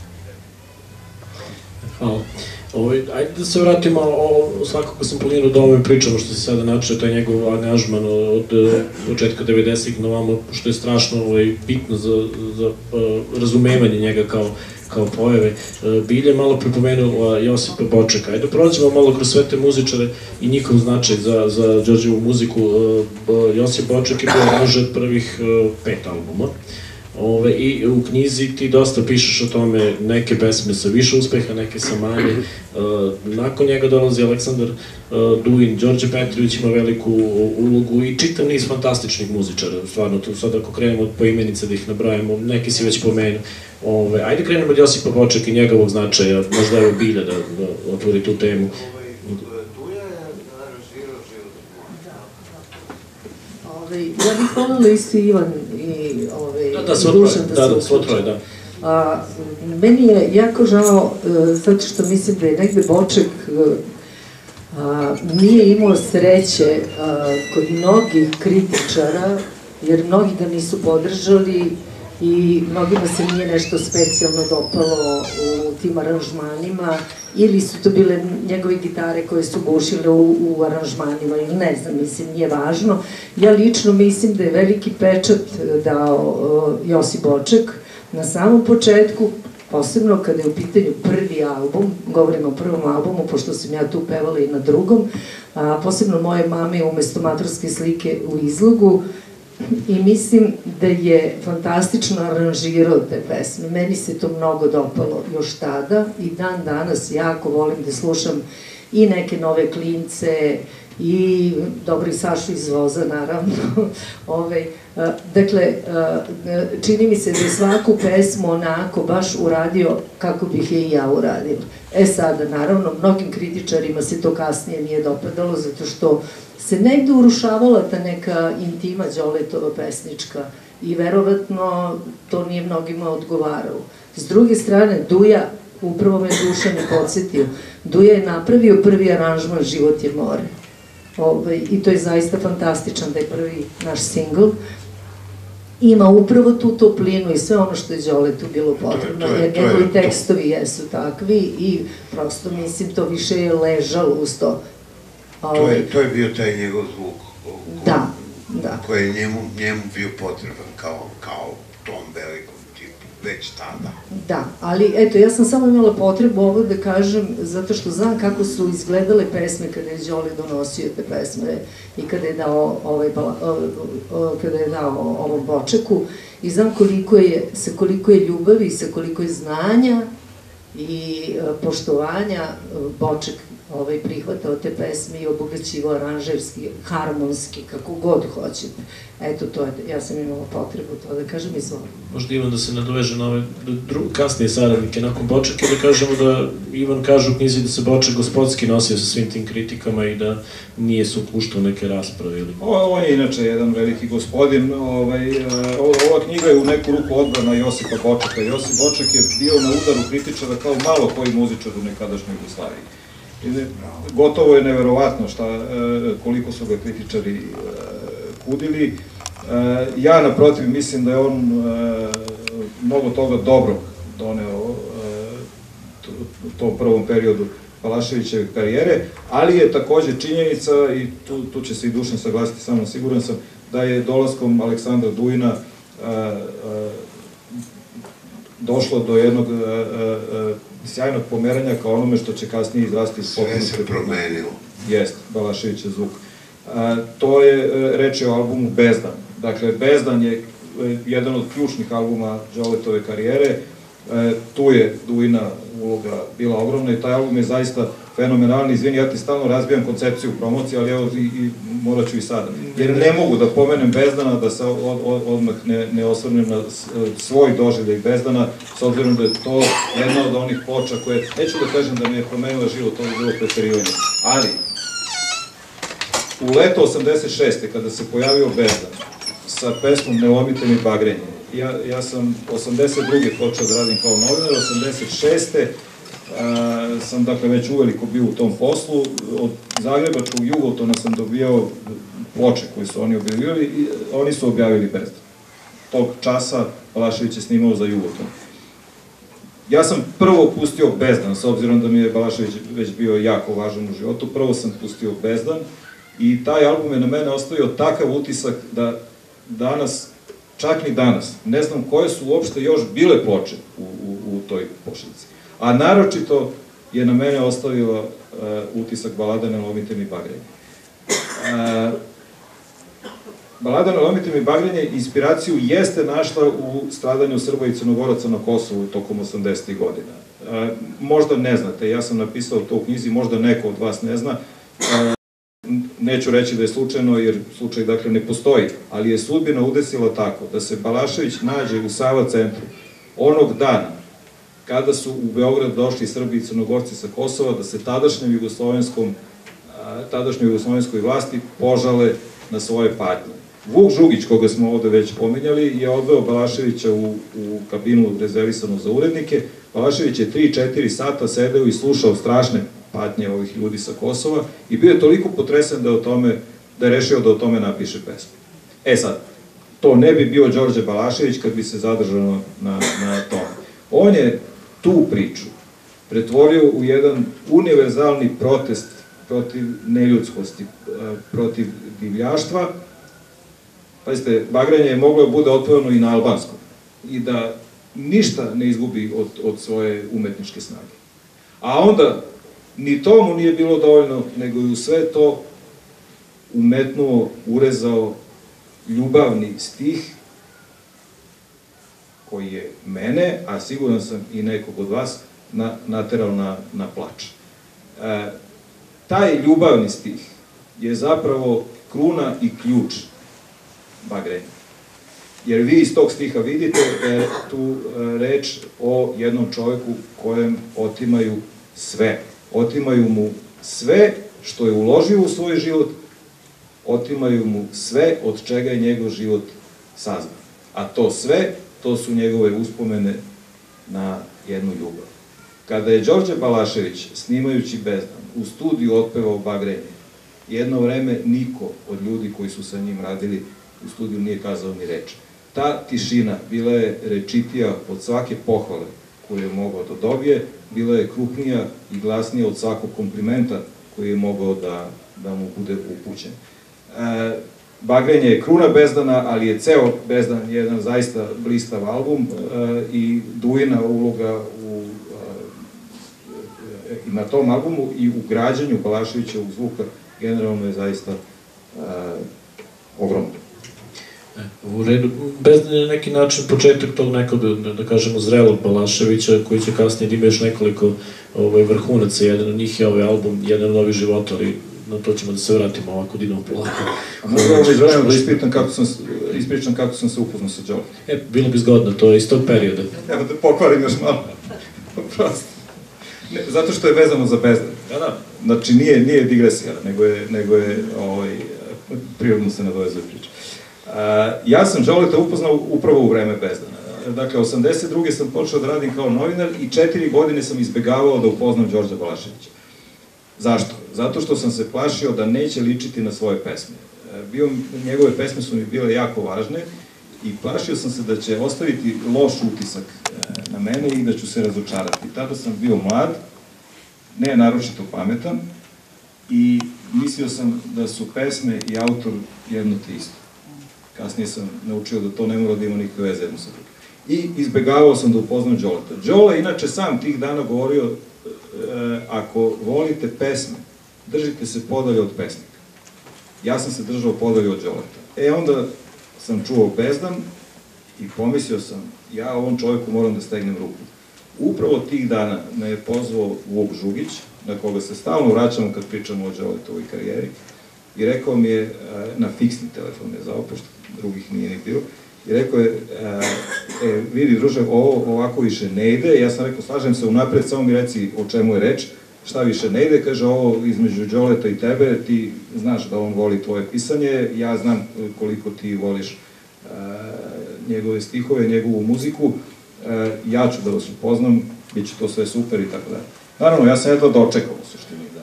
Hvala. Ajde da se vratimo, svakako sam planirao da ovome pričamo što se sada načeo, taj njegov angažman od početka devedesetih na ovamo, što je strašno bitno za razumevanje njega kao pojave. Bilje malo pripomenuo Josipa Bočeka. Ajde da prođemo malo kroz sve te muzičare i njihov značaj za Đorđevu muziku. Josip Boček je bio aranžer prvih pet albuma. Ove, i u knjizi ti dosta pišeš o tome, neke pesme sa više uspeha, neke sa manje. Nakon njega dolazi Aleksandar Duin, Đorđe Petrović ima veliku ulogu i čitav niz fantastičnih muzičara, stvarno, tu sad ako krenemo od poimenice da ih nabrajamo, neki si već pomenuo. Ove, ajde krenemo od Josipa Boček i njegovog značaja, možda evo Bilja da, da otvori tu temu. Ja bih voljela isto Ivan i Dušan da se uključe. Meni je jako žao, zato što mislim da je negde Boček nije imao sreće kod mnogih kritičara, jer mnogi ga nisu podržali i mnogima se nije nešto specijalno dopalo u tim aranžmanima, ili su to bile njegove gitare koje su bušile u, u aranžmanima, ili ne znam, mislim, nije važno. Ja lično mislim da je veliki pečat dao Josip Boček na samom početku, posebno kada je u pitanju prvi album, govorimo o prvom albumu, pošto sam ja tu pevala i na drugom, a, posebno moje mame umesto maturske slike u izlogu, i mislim da je fantastično aranžirao te pesme. Meni se to mnogo dopalo još tada i dan danas jako volim da slušam i neke nove klince i dobri Sašu iz Voza, naravno. Ove, a, dakle, a, čini mi se da je svaku pesmu onako baš uradio kako bih je i ja uradila. E sada, naravno, mnogim kritičarima se to kasnije nije dopadalo, zato što se negde urušavala ta neka intima Đoletova pesnička i verovatno to nije mnogima odgovaralo. S druge strane, Duja, upravo me Dušan je podsjetio, Duja je napravio prvi aranžman Život je more. Ove, I to je zaista fantastičan da je prvi naš singl. Ima upravo tu toplinu i sve ono što je Đoletu bilo potrebno, jer njegovi tekstovi jesu takvi i prosto mislim to više je ležalo uz to. To je bio taj njegov zvuk koji je njemu bio potreban kao tom velikom tipu, već tada. Da, ali eto, ja sam samo imala potrebu ovo da kažem, zato što znam kako su izgledale pesme kada je Đole donosio te pesme i kada je dao ovom Bočeku i znam sa koliko je ljubavi i sa koliko je znanja i poštovanja Boček prihvatao te pesme i obogaćivo aranžerski, harmonski, kako god hoćete. Eto, to je, ja sam imala potrebu to da kažem i zvolim. Možda Ivan da se nadoveže na ove kasnije saradnike nakon Bočeka i da kažemo da Ivan kaže u knjizi da se Boček gospodski nosio sa svim tim kritikama i da nije se upuštao neke rasprave. On je inače jedan veliki gospodin. Ova knjiga je u neku ruku odbrana Josipa Bočeka. Josip Boček je bio na udaru kritičara kao malo koji muzičar u nekadašnjoj Jugoslaviji. Gotovo je neverovatno koliko su ga kritičari kudili. Ja, naprotiv, mislim da je on mnogo toga dobro doneo u tom prvom periodu Balaševićeve karijere, ali je takođe činjenica, i tu će se i Dušan saglasiti sa mnom, siguran sam, da je dolaskom Aleksandra Duina došlo do jednog sjajnog pomeranja kao onome što će kasnije izrasti iz potpuno... Sve se promenilo. Jest, Balaševićev zvuk. To je reč o albumu Bezdan. Dakle, Bezdan je jedan od ključnih albuma Đoletove karijere. Tu je Duina uloga bila ogromna i taj album je zaista fenomenalni. Izvini, ja ti stalno razbijam koncepciju promocije, ali evo i morat ću i sada. Jer ne mogu da pomenem Bezdana, da se odmah ne osvrnem na svoj doživljaj Bezdana, s obzirom da je to jedna od onih ploča koje, neću da kažem da mi je promenila život, to je bilo preterivanje. Ali, u leto osamdeset šeste kada se pojavio Bezdan sa pesmom Ne lomite mi bagrenje, ja sam osamdeset druge počeo da radim kao novinar, osamdeset šeste sam dakle već uveliko bio u tom poslu, od Zagrebačkog Jugotona sam dobijao ploče koje su oni objavili i oni su objavili Bezdan. Tog časa Balašević je snimao za Jugoton. Ja sam prvo pustio Bezdan, s obzirom da mi je Balašević već bio jako važan u životu, prvo sam pustio Bezdan i taj album je na mene ostavio takav utisak da danas, čak ni danas, ne znam koje su uopšte još bile ploče u toj pošiljci. A naročito je na mene ostavio utisak balada Ne lomite mi bagrenje. balada Nalomite mi bagrenje inspiraciju jeste našla u stradanju Srba i Crnogoraca na Kosovu tokom osamdesetih godina. Možda ne znate, ja sam napisao to u knjizi, možda neko od vas ne zna, neću reći da je slučajno, jer slučaj dakle ne postoji, ali je sudbina udesila tako da se Balašević nađe u Sava centru onog dana kada su u Beograd došli Srbi i Crnogorci sa Kosova, da se tadašnjem jugoslovenskom, tadašnjoj jugoslovenskoj vlasti požale na svoje patnje. Vuk Žugić, koga smo ovde već pominjali, je odveo Balaševića u, u kabinu rezervisanu za urednike. Balašević je tri četiri sata sedeo i slušao strašne patnje ovih ljudi sa Kosova i bio je toliko potresen da, o tome, da je rešio da o tome napiše pesmu. E sad, to ne bi bio Đorđe Balašević kad bi se zadržao na, na tome. On je tu priču pretvorio u jedan univerzalni protest protiv neljudskosti, protiv divljaštva. Pazite, bagrenje je moglo da bude otvoreno i na albanskom i da ništa ne izgubi od, od svoje umetničke snage. A onda, ni to mu nije bilo dovoljno, nego i u sve to umetnuo, urezao ljubavni stih koji je mene, a siguran sam i nekog od vas, na, naterao na, na plač. E, taj ljubavni stih je zapravo kruna i ključ bagrenja. Jer vi iz tog stiha vidite da je tu reč o jednom čoveku kojem otimaju sve. Otimaju mu sve što je uložio u svoj život, otimaju mu sve od čega je njegov život sazdan. A to sve, to su njegove uspomene na jednu ljubav. Kada je Đorđe Balašević, snimajući Bezdan, u studiju otpevao bagrenje, jedno vreme niko od ljudi koji su sa njim radili u studiju nije kazao ni reč. Ta tišina bila je rečitija od svake pohvale koju je mogao da dobije, bila je krupnija i glasnija od svakog komplimenta koji je mogao da, da mu bude upućen. E, bagrenje je kruna Bezdana, ali je ceo Bezdan jedan zaista blistav album e, i Dujina uloga u, e, i na tom albumu i u građanju Balaševićevog zvuka generalno je zaista e, ogromno. U redu, Bezdan je na neki način početak tog nekog, da, da kažemo, zrelog Balaševića, koji će kasnije da ima još nekoliko ovaj, vrhunaca. Jedan od njih je ovaj album, jedan novi život, ali na to ćemo da se vratimo ovako da idemo polako. A mogu ovo izvremeno da ispričam kako sam, ispričam kako sam se upoznao sa Đole. E, bilo bi zgodno, to je iz tog perioda. Evo da pokvarim još malo. Prosto. Ne, zato što je vezano za Bezdan. Da, da. Znači nije, nije digresija, nego je, nego je ovaj, prirodno se nadovezuje priča. Uh, ja sam Đoleta upoznao upravo u vreme Bezdana. Dakle, osamdeset druge sam počeo da radim kao novinar i četiri godine sam izbegavao da upoznam Đorđa Balaševića. Zašto? Zato što sam se plašio da neće ličiti na svoje pesme. Bio, njegove pesme su mi bile jako važne i plašio sam se da će ostaviti loš utisak na mene i da ću se razočarati. Tada sam bio mlad, ne naročito pametan i mislio sam da su pesme i autor jedno te isto. Kasnije sam naučio da to ne mora da ima nikakve veze jedno sa drugim. I izbegavao sam da upoznam Đoleta. Đole inače sam tih dana govorio, e, ako volite pesme, držite se podalje od pesnika. Ja sam se držao podalje od Đoleta. E onda sam čuo Bezdan i pomislio sam, ja ovom čovjeku moram da stegnem ruku. Upravo tih dana me je pozvao Vuk Žugić, na koga se stalno vraćamo kad pričamo o Đoletovoj karijeri, i rekao mi je, na fiksni telefon je zvao, pošto drugih nije ni bilo, i rekao je, e, vidi druže, ovo ovako više ne ide. Ja sam rekao, slažem se unapred, samo mi reci o čemu je reč, šta više ne ide. Kaže, ovo između Đoleta i tebe, ti znaš da on voli tvoje pisanje, ja znam koliko ti voliš njegove stihove, njegovu muziku, ja ću da vas upoznam, bit će to sve super i tako dalje. Naravno, ja sam jedva dočekao u suštini da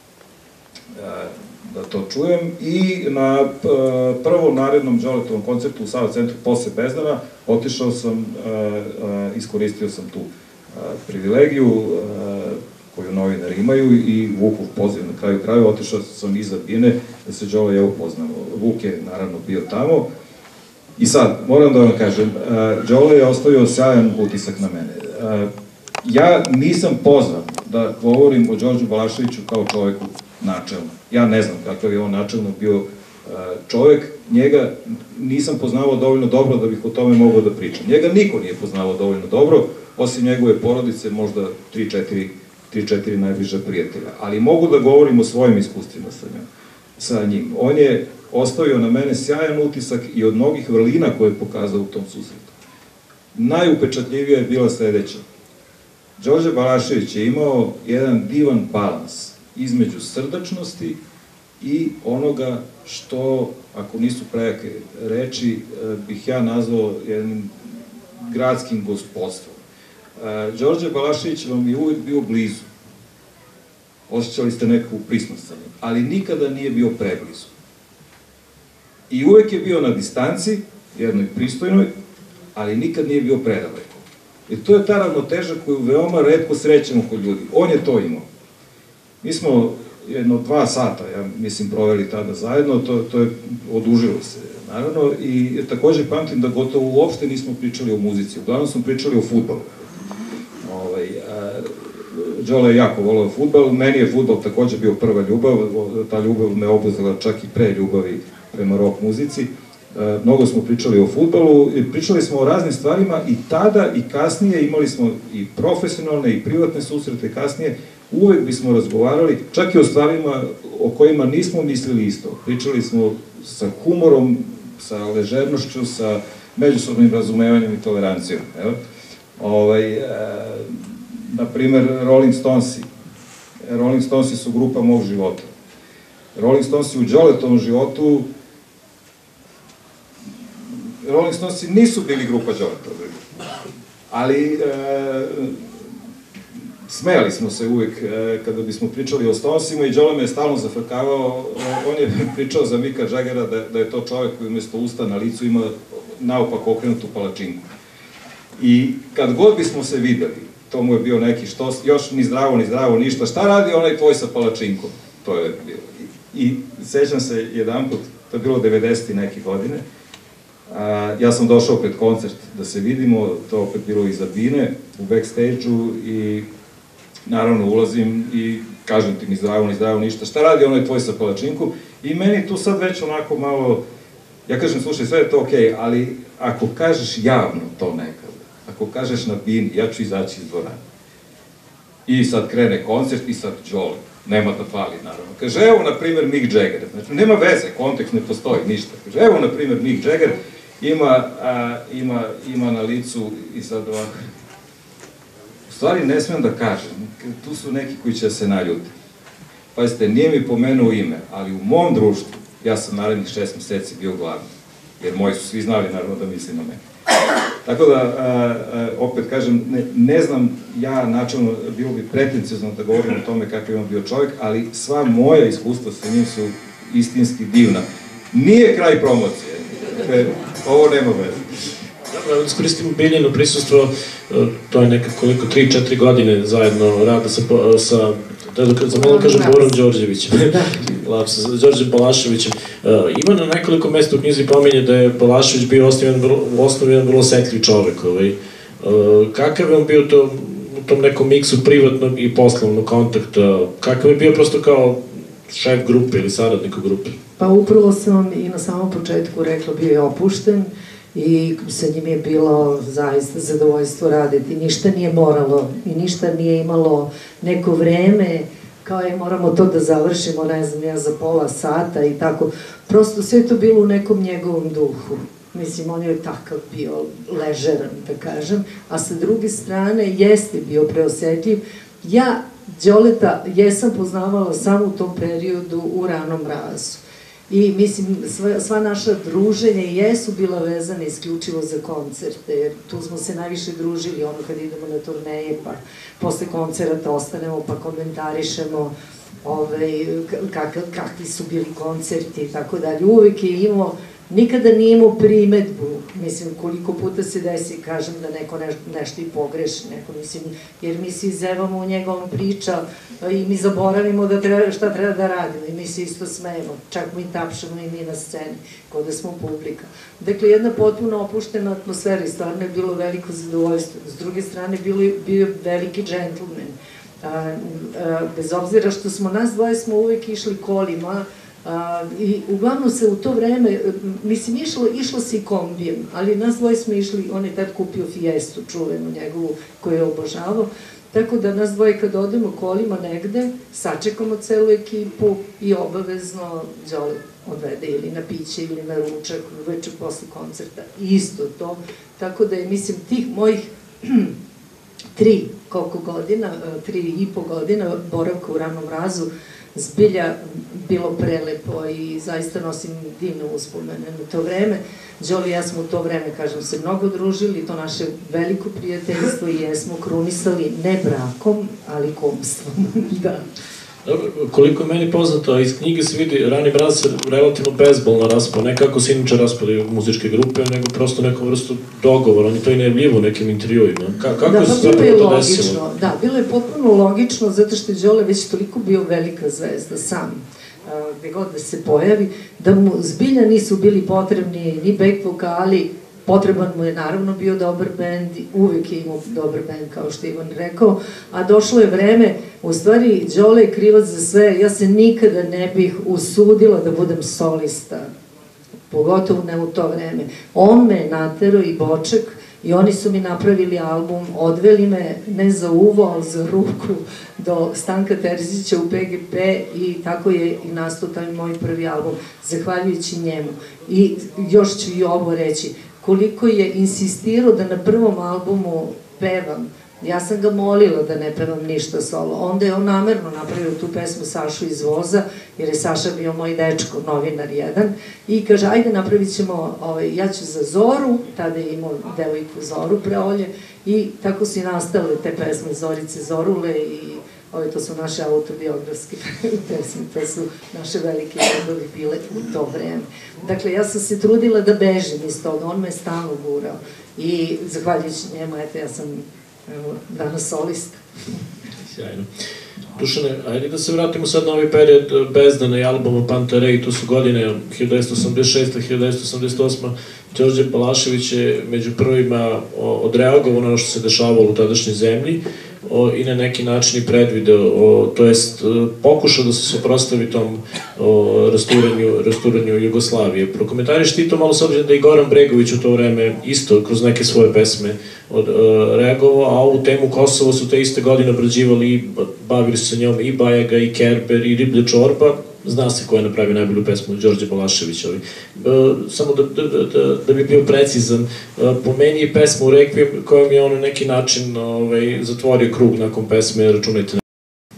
da to čujem i na prvom narednom Đoletovom koncertu u Sava centru posle Bezdana otišao sam, iskoristio sam tu privilegiju koju novinari imaju i Vukov poziv na kraju kraju, otišao sam iza bine da se Đole je upoznao. Vuk je naravno bio tamo i sad, moram da vam kažem, Đole je ostavio sjajan utisak na mene. Ja nisam pozvan da govorim o Đorđu Balaševiću kao čoveku načelno. Ja ne znam kakav je on načelno bio čovek, njega nisam poznavao dovoljno dobro da bih o tome mogao da pričam. Njega niko nije poznavao dovoljno dobro, osim njegove porodice, možda tri četiri najbliža prijatelja. Ali mogu da govorim o svojim iskustvima sa njim. On je ostavio na mene sjajan utisak i od mnogih vrlina koje je pokazao u tom susretu. Najupečatljivija je bila sledeća. Đorđe Balašević je imao jedan divan balans između srdačnosti i onoga što, ako nisu prejake reči, bih ja nazvao jednim gradskim gospodstvom. Đorđe Balašević vam je uvijek bio blizu. Osjećali ste neku prisnost sa njim, ali nikada nije bio preblizu. I uvijek je bio na distanci, jednoj pristojnoj, ali nikad nije bio predaleko. I to je ta ravnoteža koju veoma retko srećemo kod ljudi. On je to imao. Mi smo jedno dva sata, ja mislim, proveli tada zajedno, to je odužilo se, naravno, i takođe pamtim da gotovo uopšte nismo pričali o muzici, uglavnom smo pričali o fudbalu. Đole je jako volao fudbal, meni je fudbal takođe bio prva ljubav, ta ljubav me obuzela čak i pre ljubavi prema rock muzici. Mnogo smo pričali o fudbalu, pričali smo o raznim stvarima i tada i kasnije imali smo i profesionalne i privatne susrete kasnije, uvek bismo razgovarali, čak i o stvarima o kojima nismo mislili isto. Pričali smo sa humorom, sa ležernošću, sa međusobnim razumevanjem i tolerancijom. Naprimer, Rolling Stonesi. Rolling Stonesi su grupa mog života. Rolling Stonesi u Đoletovom životu, Rolling Stonesi nisu bili grupa Đoleta, ali smejali smo se uvijek kada bismo pričali o Stonesima i Đole me je stalno zafrkavao, on je pričao za Mika Džagera da je to čovek koji umjesto usta na licu ima naopako okrenutu palačinku. I kad god bismo se videli, to mu je bio neki što, još ni zdravo, ni zdravo, ništa, šta radi onaj tvoj sa palačinkom? To je bilo. I sećam se jedan put, to je bilo devedeset neke godine, ja sam došao pred koncert da se vidimo, to opet bilo iz Albine, u backstage-u i naravno ulazim i kažem ti ni zdravo, ni zdravo, ništa, šta radi onaj tvoj sa palačinkom? I meni tu sad već onako malo, ja kažem, slušaj, sve je to okej, ali ako kažeš javno to nekada, ako kažeš na bini, ja ću izaći iz dvorane. I sad krene koncert i sad Đole, nema da fali, naravno. Kaže, evo, na primer, Mick Jagger. Znači, nema veze, kontekst ne postoji, ništa. Kaže, evo, na primer, Mick Jagger ima na licu i sad ovako. U stvari, ne smem da kažem, tu su neki koji će se naljuti. Pazite, nije mi pomenuo ime, ali u mom društvu, ja sam narednih šest meseci bio glavni, jer moji su svi znali, naravno, da misli na mene. Tako da, opet kažem, ne znam, ja načelno, bilo bi pretencijozno da govorim o tome kakav je on bio čovjek, ali sva moja iskustva sa njim su istinski divna. Nije kraj promocije, ovo nema veze. Dobro, iskoristimo Biljino prisustvo, to je nekako koliko, tri četiri godine zajedno rada sa, za malo kažem, Borom Đorđevićem, Đorđe Balaševićem. Ima na nekoliko mesta u knjizi pominje da je Balašević bio u osnovi jedan vrlo osetljiv čovek. Kakav je on bio u tom nekom miksu privatnog i poslovnog kontakta? Kakav je bio prosto kao šef grupe ili saradnik u grupi? Pa upravo sam i na samom početku rekla, bio je opušten i sa njim je bilo zaista zadovoljstvo raditi. Ništa nije moralo i ništa nije imalo neko vreme kao je moramo to da završimo, ne znam ja, za pola sata i tako. Prosto sve to bilo u nekom njegovom duhu. Mislim, on je takav bio ležeran, da kažem, a sa druge strane jeste bio preosetljiv. Ja Đoleta jesam poznavala samo u tom periodu u ranom mrazu. I mislim, sva naša druženja jesu bila vezane isključivo za koncerte, jer tu smo se najviše družili, ono kad idemo na turneje, pa posle koncerata ostanemo pa komentarišemo kakvi su bili koncerti i tako dalje. Uvek je imao, nikada nije imao primetbu, mislim, koliko puta se desi, kažem, da neko nešto i pogreši, neko, mislim, jer mi se izevamo u njegovom priča i mi zaboravimo šta treba da radimo i mi se isto smejemo, čak mi tapšemo i mi na sceni, kao da smo publika. Dakle, jedna potpuno opuštena atmosfera i stvarno je bilo veliko zadovoljstvo. S druge strane, bio je veliki džentlmen. Bez obzira što smo nas dvoje smo uvek išli kolima, A, I uglavnom se u to vreme, mislim, išlo, išlo se i kombijem, ali nas dvoje smo išli, on je tad kupio Fijestu, čuvenu njegovu, koju je obožavao, tako da nas dvoje kad odemo kolima negde, sačekamo celu ekipu i obavezno Đole odvede ili na piće ili na ručak, uveče posle koncerta, isto to, tako da je, mislim, tih mojih tri, koliko godina, tri i po godina boravka u Ravnom Razu, zbilja bilo prelepo i zaista nosim divne uspomene na to vreme. Đole i ja smo u to vreme, kažem, se mnogo družili, to naše veliko prijateljstvo i jesmo krunisali ne brakom, ali komstvom, da. Koliko je meni poznato, iz knjige se vidi, Rani Mraz se relativno bezbolno raspao, ne kako se inače raspadaju muzičke grupe, nego prosto neku vrstu dogovora, on je to i najavljivo u nekim intervjuima. Kako se zapravo to desilo? Da, bilo je potpuno logično, zato što je Đole već toliko bio velika zvezda sam, gde god da se pojavi, da mu zbilja nisu bili potrebni ni back vokali, potreban mu je naravno bio dobar bend, uvek je imao dobar bend, kao što je Ivan rekao, a došlo je vreme, u stvari Đole je krivac za sve, ja se nikada ne bih usudila da budem solista, pogotovo ne u to vreme. On me je naterao i Boček i oni su mi napravili album, odveli me ne za uvo, ali za ruku do Stanka Terzića u P G P i tako je i nastao taj moj prvi album, zahvaljujući njemu. I još ću i ovo reći, koliko je insistirao da na prvom albumu pevam. Ja sam ga molila da ne pevam ništa solo. Onda je on namerno napravio tu pesmu Sašu iz voza, jer je Saša bio moj dečko, novinar jedan, i kaže, ajde napravit ćemo, ja ću za Zoru, tada je imao devojku Zoru Preolje, i tako su i nastale te pesme Zorice Zorule i to su naše autobiografske pesme, to su naše velike ljubavi bile u to vreme. Dakle, ja sam se trudila da bežim iz toga, on me stalno gurao i zahvaljujući njemu, eto, ja sam danas solista. Sjajno. Dušane, ajde da se vratimo sad na ovaj period Bezdana i albuma Pantarej, to su godine hiljadu devetsto osamdeset šesta do hiljadu devetsto osamdeset osma Đorđe Balašević je među prvima odreagovao na ono što se dešavalo u tadašnjoj zemlji i na neki način i predvideo, to jest pokušao da se suprotstavi tom rasturanju Jugoslavije. Prokomentariš ti to malo s obzirom da i Goran Bregović u to vreme isto kroz neke svoje pesme reagovao, a ovu temu Kosovo su te iste godine obrađivali i bavili su se njom i Bajaga, i Kerber, i Riblja Čorba. Zna se ko je napravio najbolju pesmu, Đorđe Balašević. Samo da bi bio precizan, po meni je pesma u Rekvijem kojom je on na neki način zatvorio krug nakon pesme Računajte na...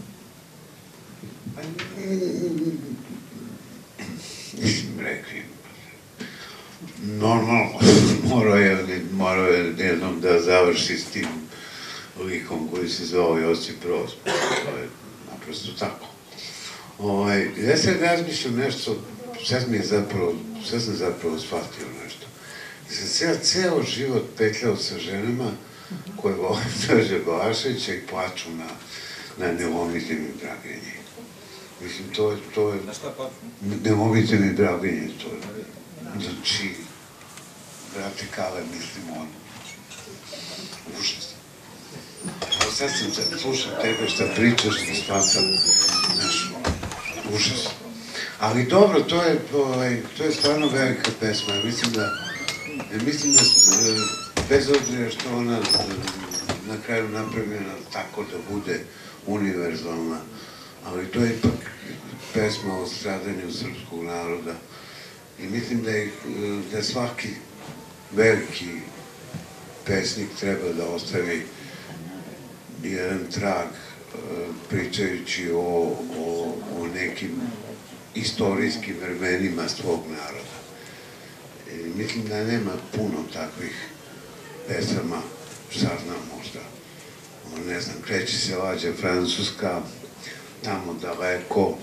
Mislim, Rekvijem. Normalno, morao je jednom da završi s tim likom koji se zvao Josip Broz. To je naprosto tako. Ja sad razmišljam nešto, sad mi je zapravo, sad sam zapravo shvatio nešto. Ja sam ceo život petljao sa ženama koje vole Đorđe Balaševića i plaču na Ne lomite mi dragenje. Mislim, to je... Na šta plaču? Ne lomite mi dragenje, to je... Znači, brate Kale, mislim on. Užas. Sad sam sad slušao tebe šta pričaš i shvatam, znaš, užas. Ali dobro, to je stvarno velika pesma. Mislim da, mislim da, bez obzira što ona na kraju napravljena tako da bude univerzalna, ali to je ipak pesma o stradanju srpskog naroda. I mislim da svaki veliki pesnik treba da ostavi jedan trag pričajući o nekim istorijskim vremenima svog naroda. Mislim da nema puno takvih pesama, šta znam možda, ne znam, Kreće se lađa Francuska, Tamo daleko,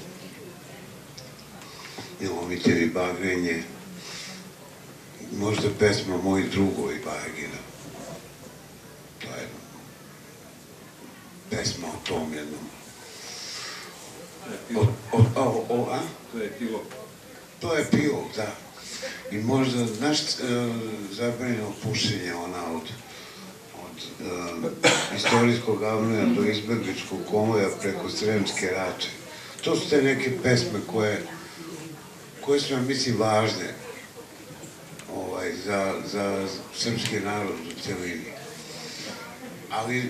Ne lomite mi bagrenje, možda pesma Moji drugovi Bajagina. To je pesma o tom jednom. To je epilog. To je epilog, da. I možda, znaš, zabranjeno pušenje ona od istorijskog avnoja do izbegličkog konvoja preko Sremske Rače. To su te neke pesme koje koje su, ja mislim, važne ovaj, za, za srpski narod u celini. Ali,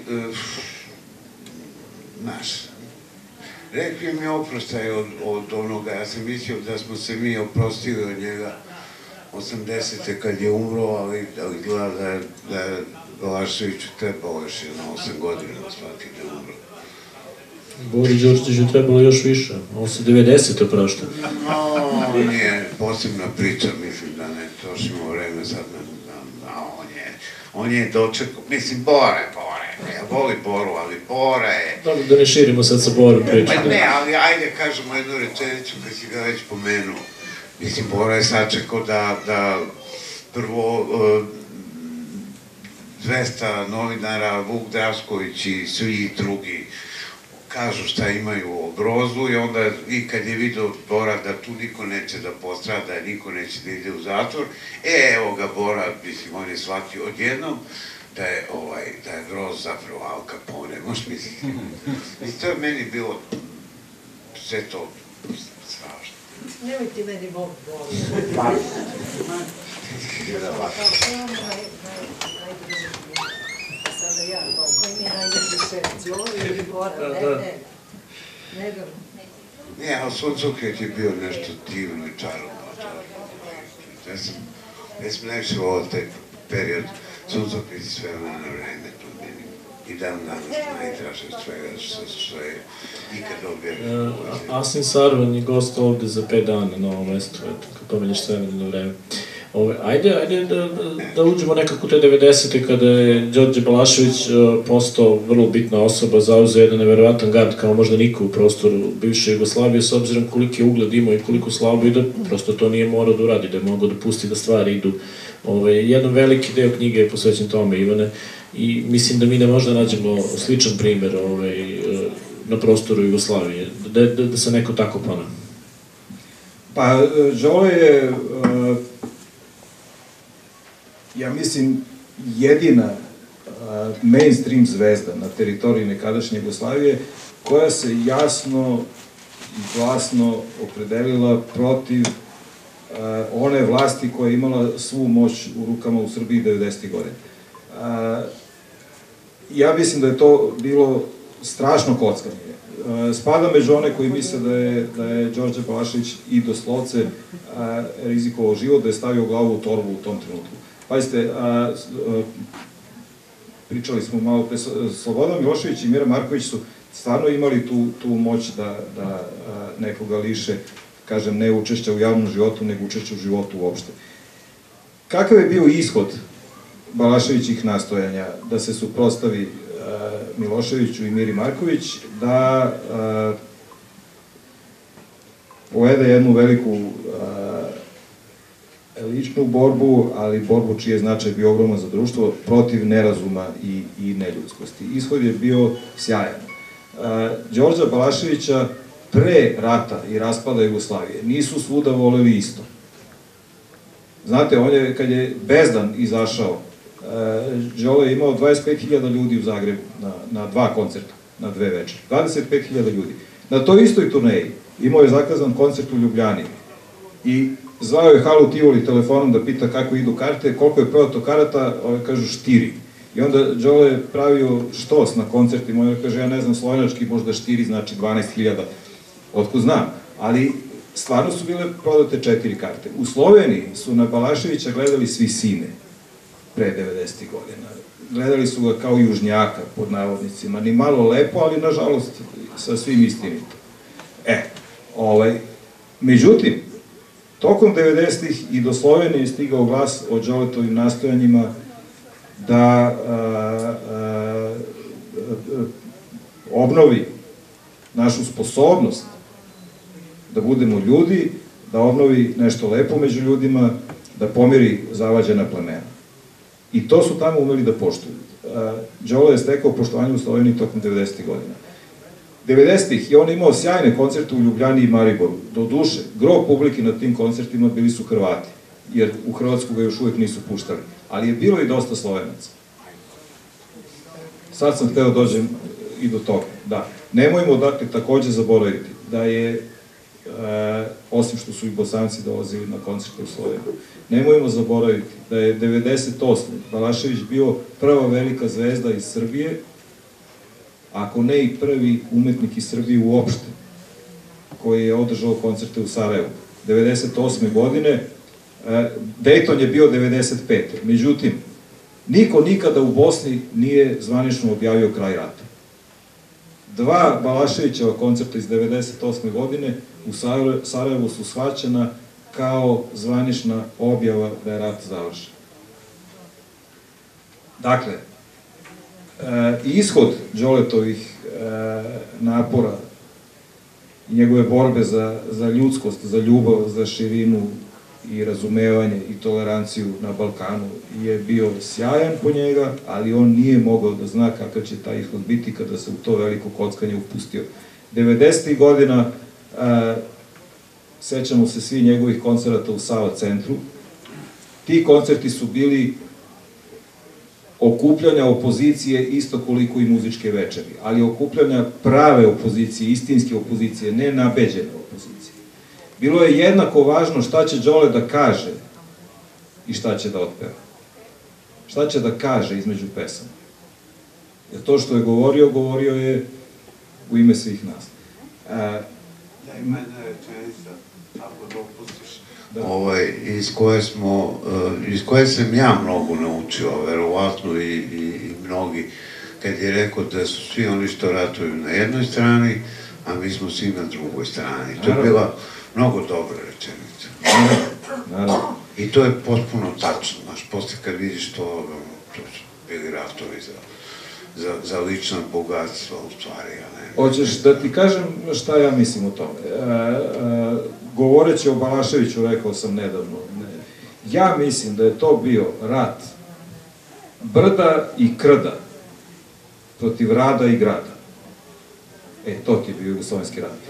znaš, rekli mi oprostaj od, od onoga, ja sam mislio da smo se mi oprostili od njega osamdesete kad je umro, ali, ali gleda da je, da je Balaševiću trebalo još jedno osam godina da shvati da je umro. Bori Đorđeviću trebalo još više, on se devedesete oprašta. No, nije posebna priča, mislim da ne trošimo vreme sad na, na, na on je, on je dočekao, mislim, Bore, Bore, ja voli Boru, ali Bora je... Dobro, da ne širimo sad sa Borom priču. Pa ne, ali ajde kažemo jednu rečenicu kad si ga već pomenuo. Mislim, Bora je sačekao da, da prvo dvesta novinara, Vuk Drašković i svi drugi kažu šta imaju o Brozu i onda i kad je vidio Bora da tu niko neće da postrada, niko neće da ide u zatvor, e, evo ga Bora, mislim, on je shvatio odjednom da je, ovaj, da je Broz zapravo Al Capone, možeš misliti. I to je meni bilo sve to strašno. Nemoj ti meni Bog Boru. Pa. Sada ja, koji mi je najbolji šef, Đole ili Bora, ne, ne, ne da... Ne, ali Suncokret je bio nešto divno i čarobno. Ja sam, ja sam najviše volao taj period Suncokret i sve ono na vreme, to meni i dan danas najdraže svega što je ikad objavljeno. Asin Sarvan je gost ovde za pet dana na ovom mestu, eto, kad pomenješ sve na vreme. Ove, ajde, ajde da, da, da uđemo nekako u te devedesete kada je Đorđe Balašević uh, postao vrlo bitna osoba, zauzeo jedan neverovatan gard kao možda niko u prostoru bivše Jugoslavije, s obzirom koliki je ugled imao i koliko slavu i da prosto to nije morao da uradi, da je mogao da pusti da stvari idu. Ove, jedan veliki deo knjige je posvećen tome, Ivane, i mislim da mi ne možda nađemo sličan primer ove, na prostoru Jugoslavije, da, da, da se neko tako ponavlja. Pa, Đole je... Uh... ja mislim, jedina mainstream zvezda na teritoriji nekadašnje Jugoslavije koja se jasno i glasno opredelila protiv one vlasti koja je imala svu moć u rukama u Srbiji devedesetih godina. Ja mislim da je to bilo strašno kockanje. Spada među one koji misle da je, da je Đorđe Balašević i doslovce rizikovao život, da je stavio glavu u torbu u tom trenutku. Pazite, a, a, pričali smo malo pre, Slobodan Milošević i Mira Marković su stvarno imali tu, tu moć da, da a, nekoga liše, kažem, ne učešća u javnom životu, nego učešća u životu uopšte. Kakav je bio ishod Balaševićih nastojanja da se suprostavi a, Miloševiću i Miri Marković, da a, povede jednu veliku a, ličnu borbu, ali borbu čiji je značaj bio ogroman za društvo, protiv nerazuma i, i neljudskosti. Ishod je bio sjajan. Đorđa Balaševića pre rata i raspada Jugoslavije nisu svuda voleli isto. Znate, on je, kad je Bezdan izašao, Đole je imao dvadeset pet hiljada ljudi u Zagrebu na, na dva koncerta, na dve večeri. dvadeset pet hiljada ljudi. Na toj istoj turneji imao je zakazan koncert u Ljubljani i zvao je Halu Tivoli telefonom da pita kako idu karte, koliko je prodato karata, ove kažu štiri. I onda Đole je pravio štos na koncertima, on kaže, ja ne znam, slovenački možda štiri znači dvanaest hiljada, otkud znam, ali stvarno su bile prodate četiri karte. U Sloveniji su na Balaševića gledali svi sine pre devedesetih godina. Gledali su ga kao južnjaka, pod navodnicima, ni malo lepo, ali nažalost sa svim istinito. E, ovaj, međutim, tokom devedesetih i do Slovenije je stigao glas o Đoletovim nastojanjima da a, a, a, obnovi našu sposobnost da budemo ljudi, da obnovi nešto lepo među ljudima, da pomiri zavađena plemena. I to su tamo umeli da poštuju. Đole je stekao poštovanje u Sloveniji tokom devedesetih godina. devedesetih je on imao sjajne koncerte u Ljubljani i Mariboru. Do duše, gro publike na tim koncertima bili su Hrvati, jer u Hrvatsku ga još uvek nisu puštali. Ali je bilo i dosta Slovenaca. Sad sam hteo dođem i do toga. Da, nemojmo dakle takođe zaboraviti da je osim što su i Bosanci dolazili na koncerte u Sloveniju. Nemojmo zaboraviti da je devedeset osme Balašević bio prva velika zvezda iz Srbije, ako ne i prvi umetnik iz Srbije uopšte, koji je održao koncerte u Sarajevu. devedeset osme godine, Dayton je bio devedeset pete Međutim, niko nikada u Bosni nije zvanično objavio kraj rata. Dva Balaševićeva koncerta iz devedeset osme godine u Sarajevu su shvaćena kao zvanična objava da je rat završen. Dakle, ishod Đoletovih napora i njegove borbe za ljudskost, za ljubav, za širinu i razumevanje i toleranciju na Balkanu je bio sjajan po njega, ali on nije mogao da zna kakav će taj ishod biti kada se u to veliko kockanje upustio. devedesetih godina sećamo se svi njegovih koncerata u Sava centru. Ti koncerti su bili okupljanja opozicije isto koliko i muzičke večeri, ali okupljanja prave opozicije, istinske opozicije, ne nabeđene opozicije. Bilo je jednako važno šta će Đole da kaže i šta će da otpeva. Šta će da kaže između pesama. Jer to što je govorio, govorio je u ime svih nas. Da, ima jedna rečenica, ako dopustiš, iz koje smo, iz koje sam ja mnogo naučio, verovatno i mnogi, kad je rekao da su svi oni što ratuju na jednoj strani, a mi smo svi na drugoj strani. To je bila mnogo dobra rečenica. I to je potpuno tačno, znaš, posle kad vidiš to, to su bili ratovi za lična bogatstva, u stvari, ja ne. Hoćeš da ti kažem šta ja mislim o tome? Govoreći o Balaševiću, rekao sam nedavno, ja mislim da je to bio rat brda i krda protiv rada i grada. E, to ti je bio jugoslovenski rat.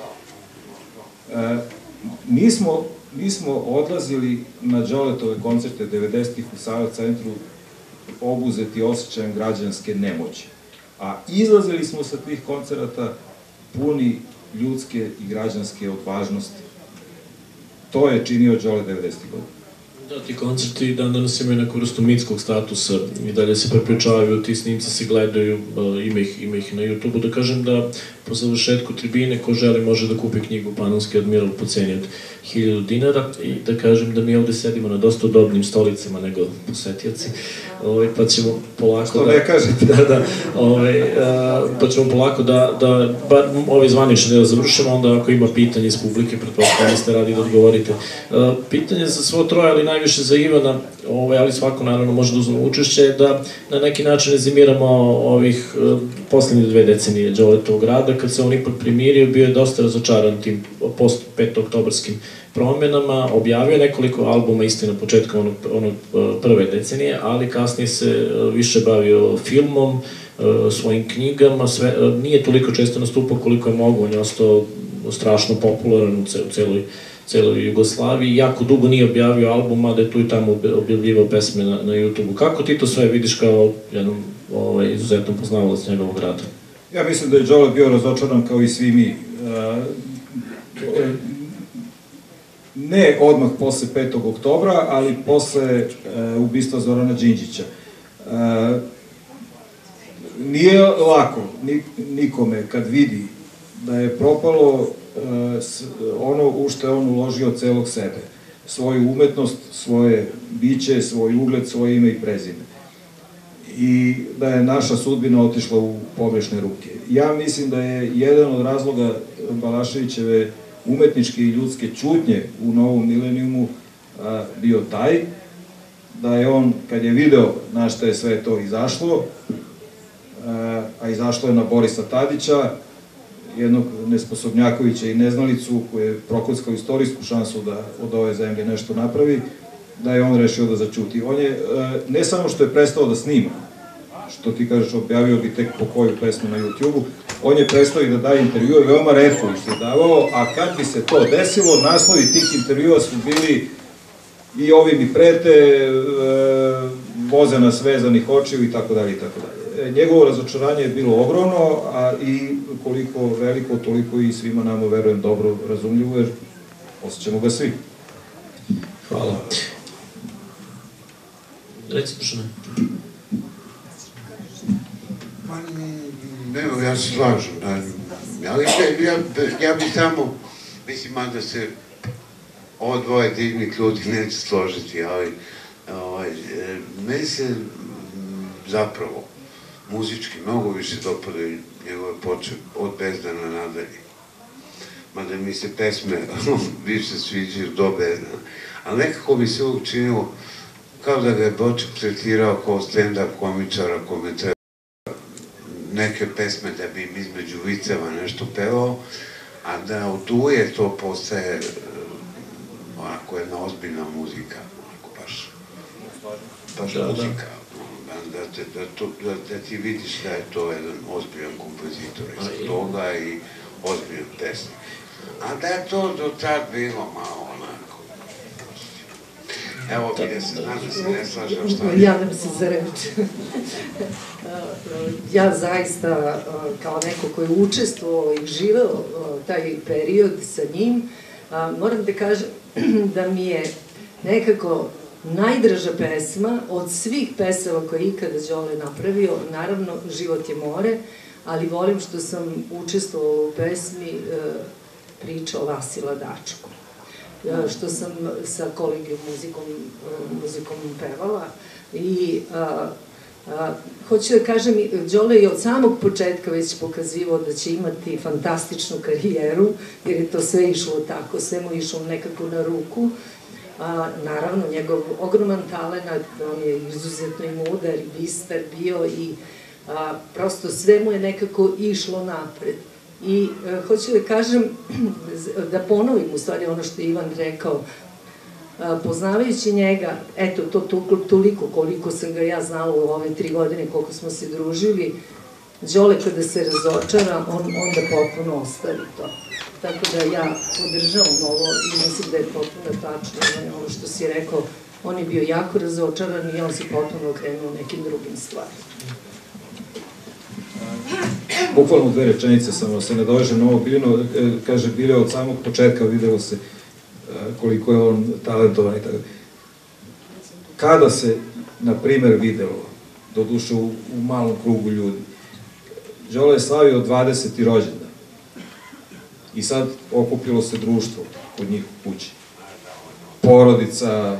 Mi smo odlazili na Đoletove koncerte devedesetih u Sava centru obuzeti osjećajem građanske nemoći. A izlazili smo sa tih koncerata puni ljudske i građanske odvažnosti. To je činio Đole devedesetih godina. Da, ti koncerti dan danas imaju neku vrstu mitskog statusa i dalje se prepričavaju, ti snimci se gledaju, ima ih na YouTube-u. Da kažem da po završetku tribine ko želi može da kupi knjigu Panonski admiral po ceni od hiljadu dinara i da kažem da mi ovde sedimo na dosta udobnim stolicama nego posetioci, pa ćemo polako... Što ne kažete? Da, da, pa ćemo polako da, bar ovaj zvanični deo završimo, onda ako ima pitanje iz publike, pretpostavljamo ste radi da odgovorite. Pitanje za svo troje, ali najviše za Ivana, ali svako naravno može da uzme učešće, je da na neki način rezimiramo ovih poslednje dve decenije Đoletovog rada, kad se on ipak primirio, bio je dosta razočaran tim post-petooktobarskim promenama, objavio nekoliko albuma, istina, početkom onog prve decenije, ali kasnije se više bavio filmom, svojim knjigama, nije toliko često nastupao koliko je mogo, on je ostao strašno popularan u celoj Jugoslaviji, jako dugo nije objavio albuma, da je tu i tamo objavljivao pesme na YouTube-u. Kako ti to sve vidiš kao jednom izuzetnom poznavalac njegovog rada? Ja mislim da je Đole bio razočaran kao i svi mi. Ne odmah posle petog oktobra, ali posle ubistva Zorana Đinđića. Nije lako nikome kad vidi da je propalo ono u što je on uložio celog sebe. Svoju umetnost, svoje biće, svoj ugled, svoje ime i prezime. I da je naša sudbina otišla u pogrešne ruke. Ja mislim da je jedan od razloga Balaševićeve umetničke i ljudske ćutnje u novom milenijumu bio taj, da je on, kad je video na šta je sve to izašlo, a izašlo je na Borisa Tadića, jednog nesposobnjakovića i neznalicu koji je prokockao istorijsku šansu da od ove zemlje nešto napravi, da je on rešio da začuti. On je, ne samo što je prestao da snima, što ti kažeš, objavio bi tek po koju pesmu na YouTube-u, on je prestao i da daje intervjue, veoma retko ih je davao, a kad bi se to desilo, naslovi tih intervjua su bili i ovi mi prete, voze nas vezanih očiju i tako dalje i tako dalje. Njegovo razočaranje je bilo ogromno, a i koliko veliko, toliko i svima nama, verujem, dobro razumljivo, jer osjećamo ga svi. Hvala. Reci, Dušane. Pa, ne, ja se slažem, ali ja, ja bih samo, mislim, mada se ovo dvoje divnih ljudi neće složiti, ali ovaj, meni se zapravo muzički mnogo više dopadaju njegove poče od Bezdana nadalje. Mada mi se pesme više sviđaju do Bezdana. Ali nekako mi se uvijek činilo kao da ga je Boček tretirao kao stand-up komičara kome treba neke pesme da bi im između viceva nešto pevao, a da od uje to postaje onako jedna ozbiljna muzika, onako baš, baš muzika. Da ti vidiš da je to jedan ozbiljan kompozitor iz toga i ozbiljan pesnik. A da je to do tad bilo malo onako. Evo, gdje se znaš da se ne slažem šta je. Javljam se za reč. Ja zaista, kao neko koji je učestvovao i živeo taj period sa njim, moram da kažem da mi je nekako najdraža pesma od svih pesama koje je ikada Đole napravio, naravno Život je more, ali volim što sam učestvovala u pesmi Priča o Vasila Dačku, što sam sa kolegijom muzikom, muzikom pevala i a, hoću da kažem, Đole je od samog početka već pokazivao da će imati fantastičnu karijeru, jer je to sve išlo tako, sve mu išlo nekako na ruku. A, naravno, njegov ogroman talenat, on je izuzetno i mudar i bistar bio i a, prosto sve mu je nekako išlo napred. I a, hoću da kažem, da ponovim u stvari ono što je Ivan rekao, a, poznavajući njega, eto, to toliko koliko sam ga ja znala u ove tri godine koliko smo se družili, Đole kada se razočara, on onda potpuno ostavi to. Tako da ja podržavam ovo i mislim da je potpuno tačno ono što si rekao, on je bio jako razočaran i on se potpuno okrenuo nekim drugim stvarima. Bukvalno dve rečenice, samo se nadovežem na ovo Biljino, kaže Bilje od samog početka videlo se koliko je on talentovan i tako. Kada se, na primer, videlo, doduše u malom krugu ljudi, Đole je slavio dvadeseti rođendan i sad okupilo se društvo kod njih u kući. Porodica,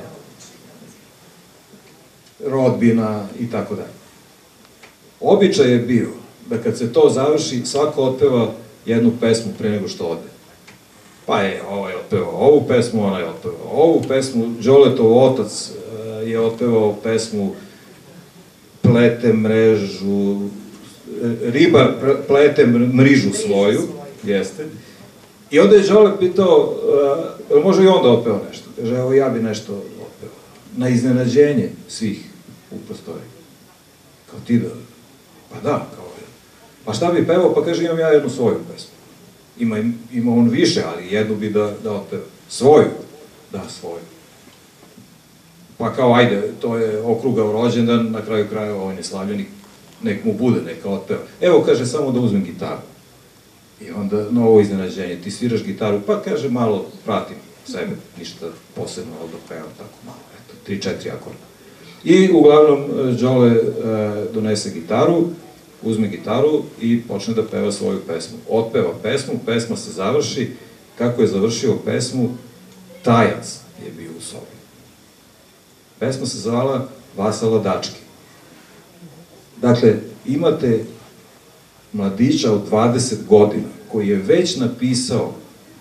rodbina i tako dalje. Običaj je bio da kad se to završi, svako otpeva jednu pesmu pre nego što ode. Pa je ovaj otpevao ovu pesmu, ona je otpevao ovu pesmu, Đoletov otac je otpevao pesmu Plete mrežu, ribar plete mrižu svoju, jeste. I onda je Đole pitao, može i on da otpeva nešto? Kaže, evo ja bi nešto otpevao. Na iznenađenje svih u prostoriji. Kao ti da, pa da, kao je. Pa šta bi pevao? Pa kaže, imam ja jednu svoju pesmu. Ima on više, ali jednu bi da otpeva. Svoju? Da, svoju. Pa kao, ajde, to je okrugao rođendan, na kraju krajeva ovaj neslavljenik, nek mu bude, neka otpeva. Evo, kaže, samo da uzmem gitaru. I onda, novo iznenađenje, ti sviraš gitaru, pa kaže, malo pratim sebe, ništa posebno, ali da pevam tako malo, eto, tri, četiri akorda. I uglavnom, Đole donese gitaru, uzme gitaru i počne da peva svoju pesmu. Otpeva pesmu, pesma se završi, kako je završio pesmu, tajac je bio u sobi. Pesma se zvala Vasala Dački. Dakle, imate mladića od dvadeset godina koji je već napisao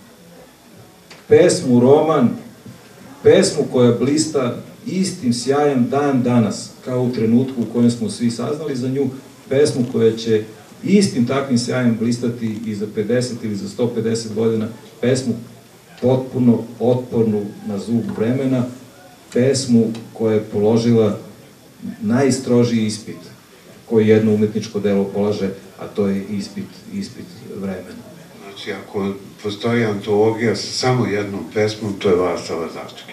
pesmu, roman, pesmu koja blista istim sjajem dan danas, kao u trenutku u kojem smo svi saznali za nju, pesmu koja će istim takvim sjajem blistati i za pedeset ili za sto pedeset godina, pesmu potpuno otpornu na zub vremena, pesmu koja je položila najstrožiji ispit koji jedno umetničko delo polaže, a to je ispit, ispit vremena. Znači, ako postoji antologija sa samo jednom pesmom, to je Vasala Dački.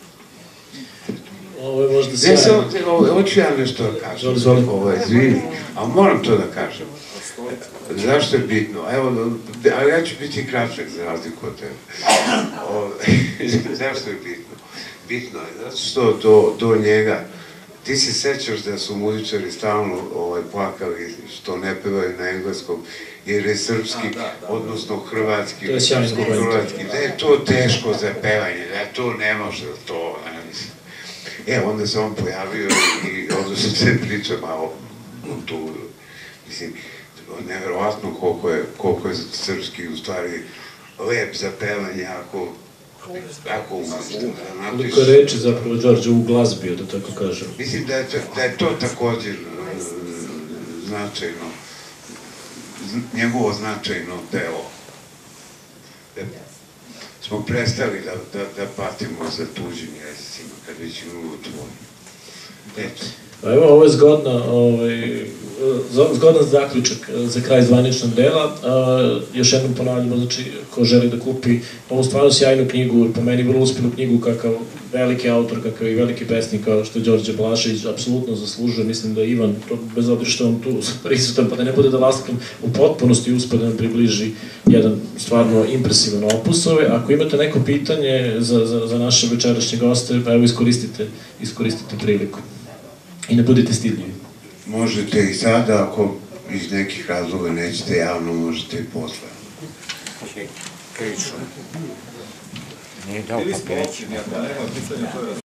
Ovo je možda sjajno. Ne samo, hoću ja nešto da kažem, ovo je zvini, ali moram to da kažem. Zašto je bitno? Evo, ali ja ću biti kraćak za razliku od tebe. Zašto je bitno? Bitno je, zato što do, do njega, ti se sećaš da su muzičari stalno ovaj, plakali što ne pevaju na engleskom, jer je srpski, odnosno hrvatski, hrvatski, da je to teško za pevanje, da to ne može to, ne mislim. E, onda se on pojavio i onda su se priča malo tu, mislim, nevjerovatno koliko je, koliko je srpski u stvari lep za pevanje, ako ako umete. Koliko je reči zapravo Đorđe u glazbio, da tako kažem. Mislim da je to, da je to također značajno, njegovo značajno delo. Da smo prestali da, da, da patimo za tuđim jezicima, kad već imamo tvoj. Eto. Pa evo, ovo je zgodna, ovaj, zgodan zaključak za kraj zvaničnog dela. Još jednom ponavljamo, znači, ko želi da kupi ovu stvarno sjajnu knjigu, po meni vrlo uspjelu knjigu, kakav veliki autor, kakav i veliki pesnik, kao što je Đorđe Balašević, apsolutno zaslužuje. Mislim da Ivan, bez obzira što on tu prisutan, pa da ne bude da lastakam, u potpunosti uspe da nam približi jedan stvarno impresivan opus. Ako imate neko pitanje za, za, za naše večerašnje goste, pa evo iskoristite, iskoristite priliku. I ne budete stidljivi. Možete i sada, ako iz nekih razloga nećete javno, možete i posle. Krično. Nije dao papir.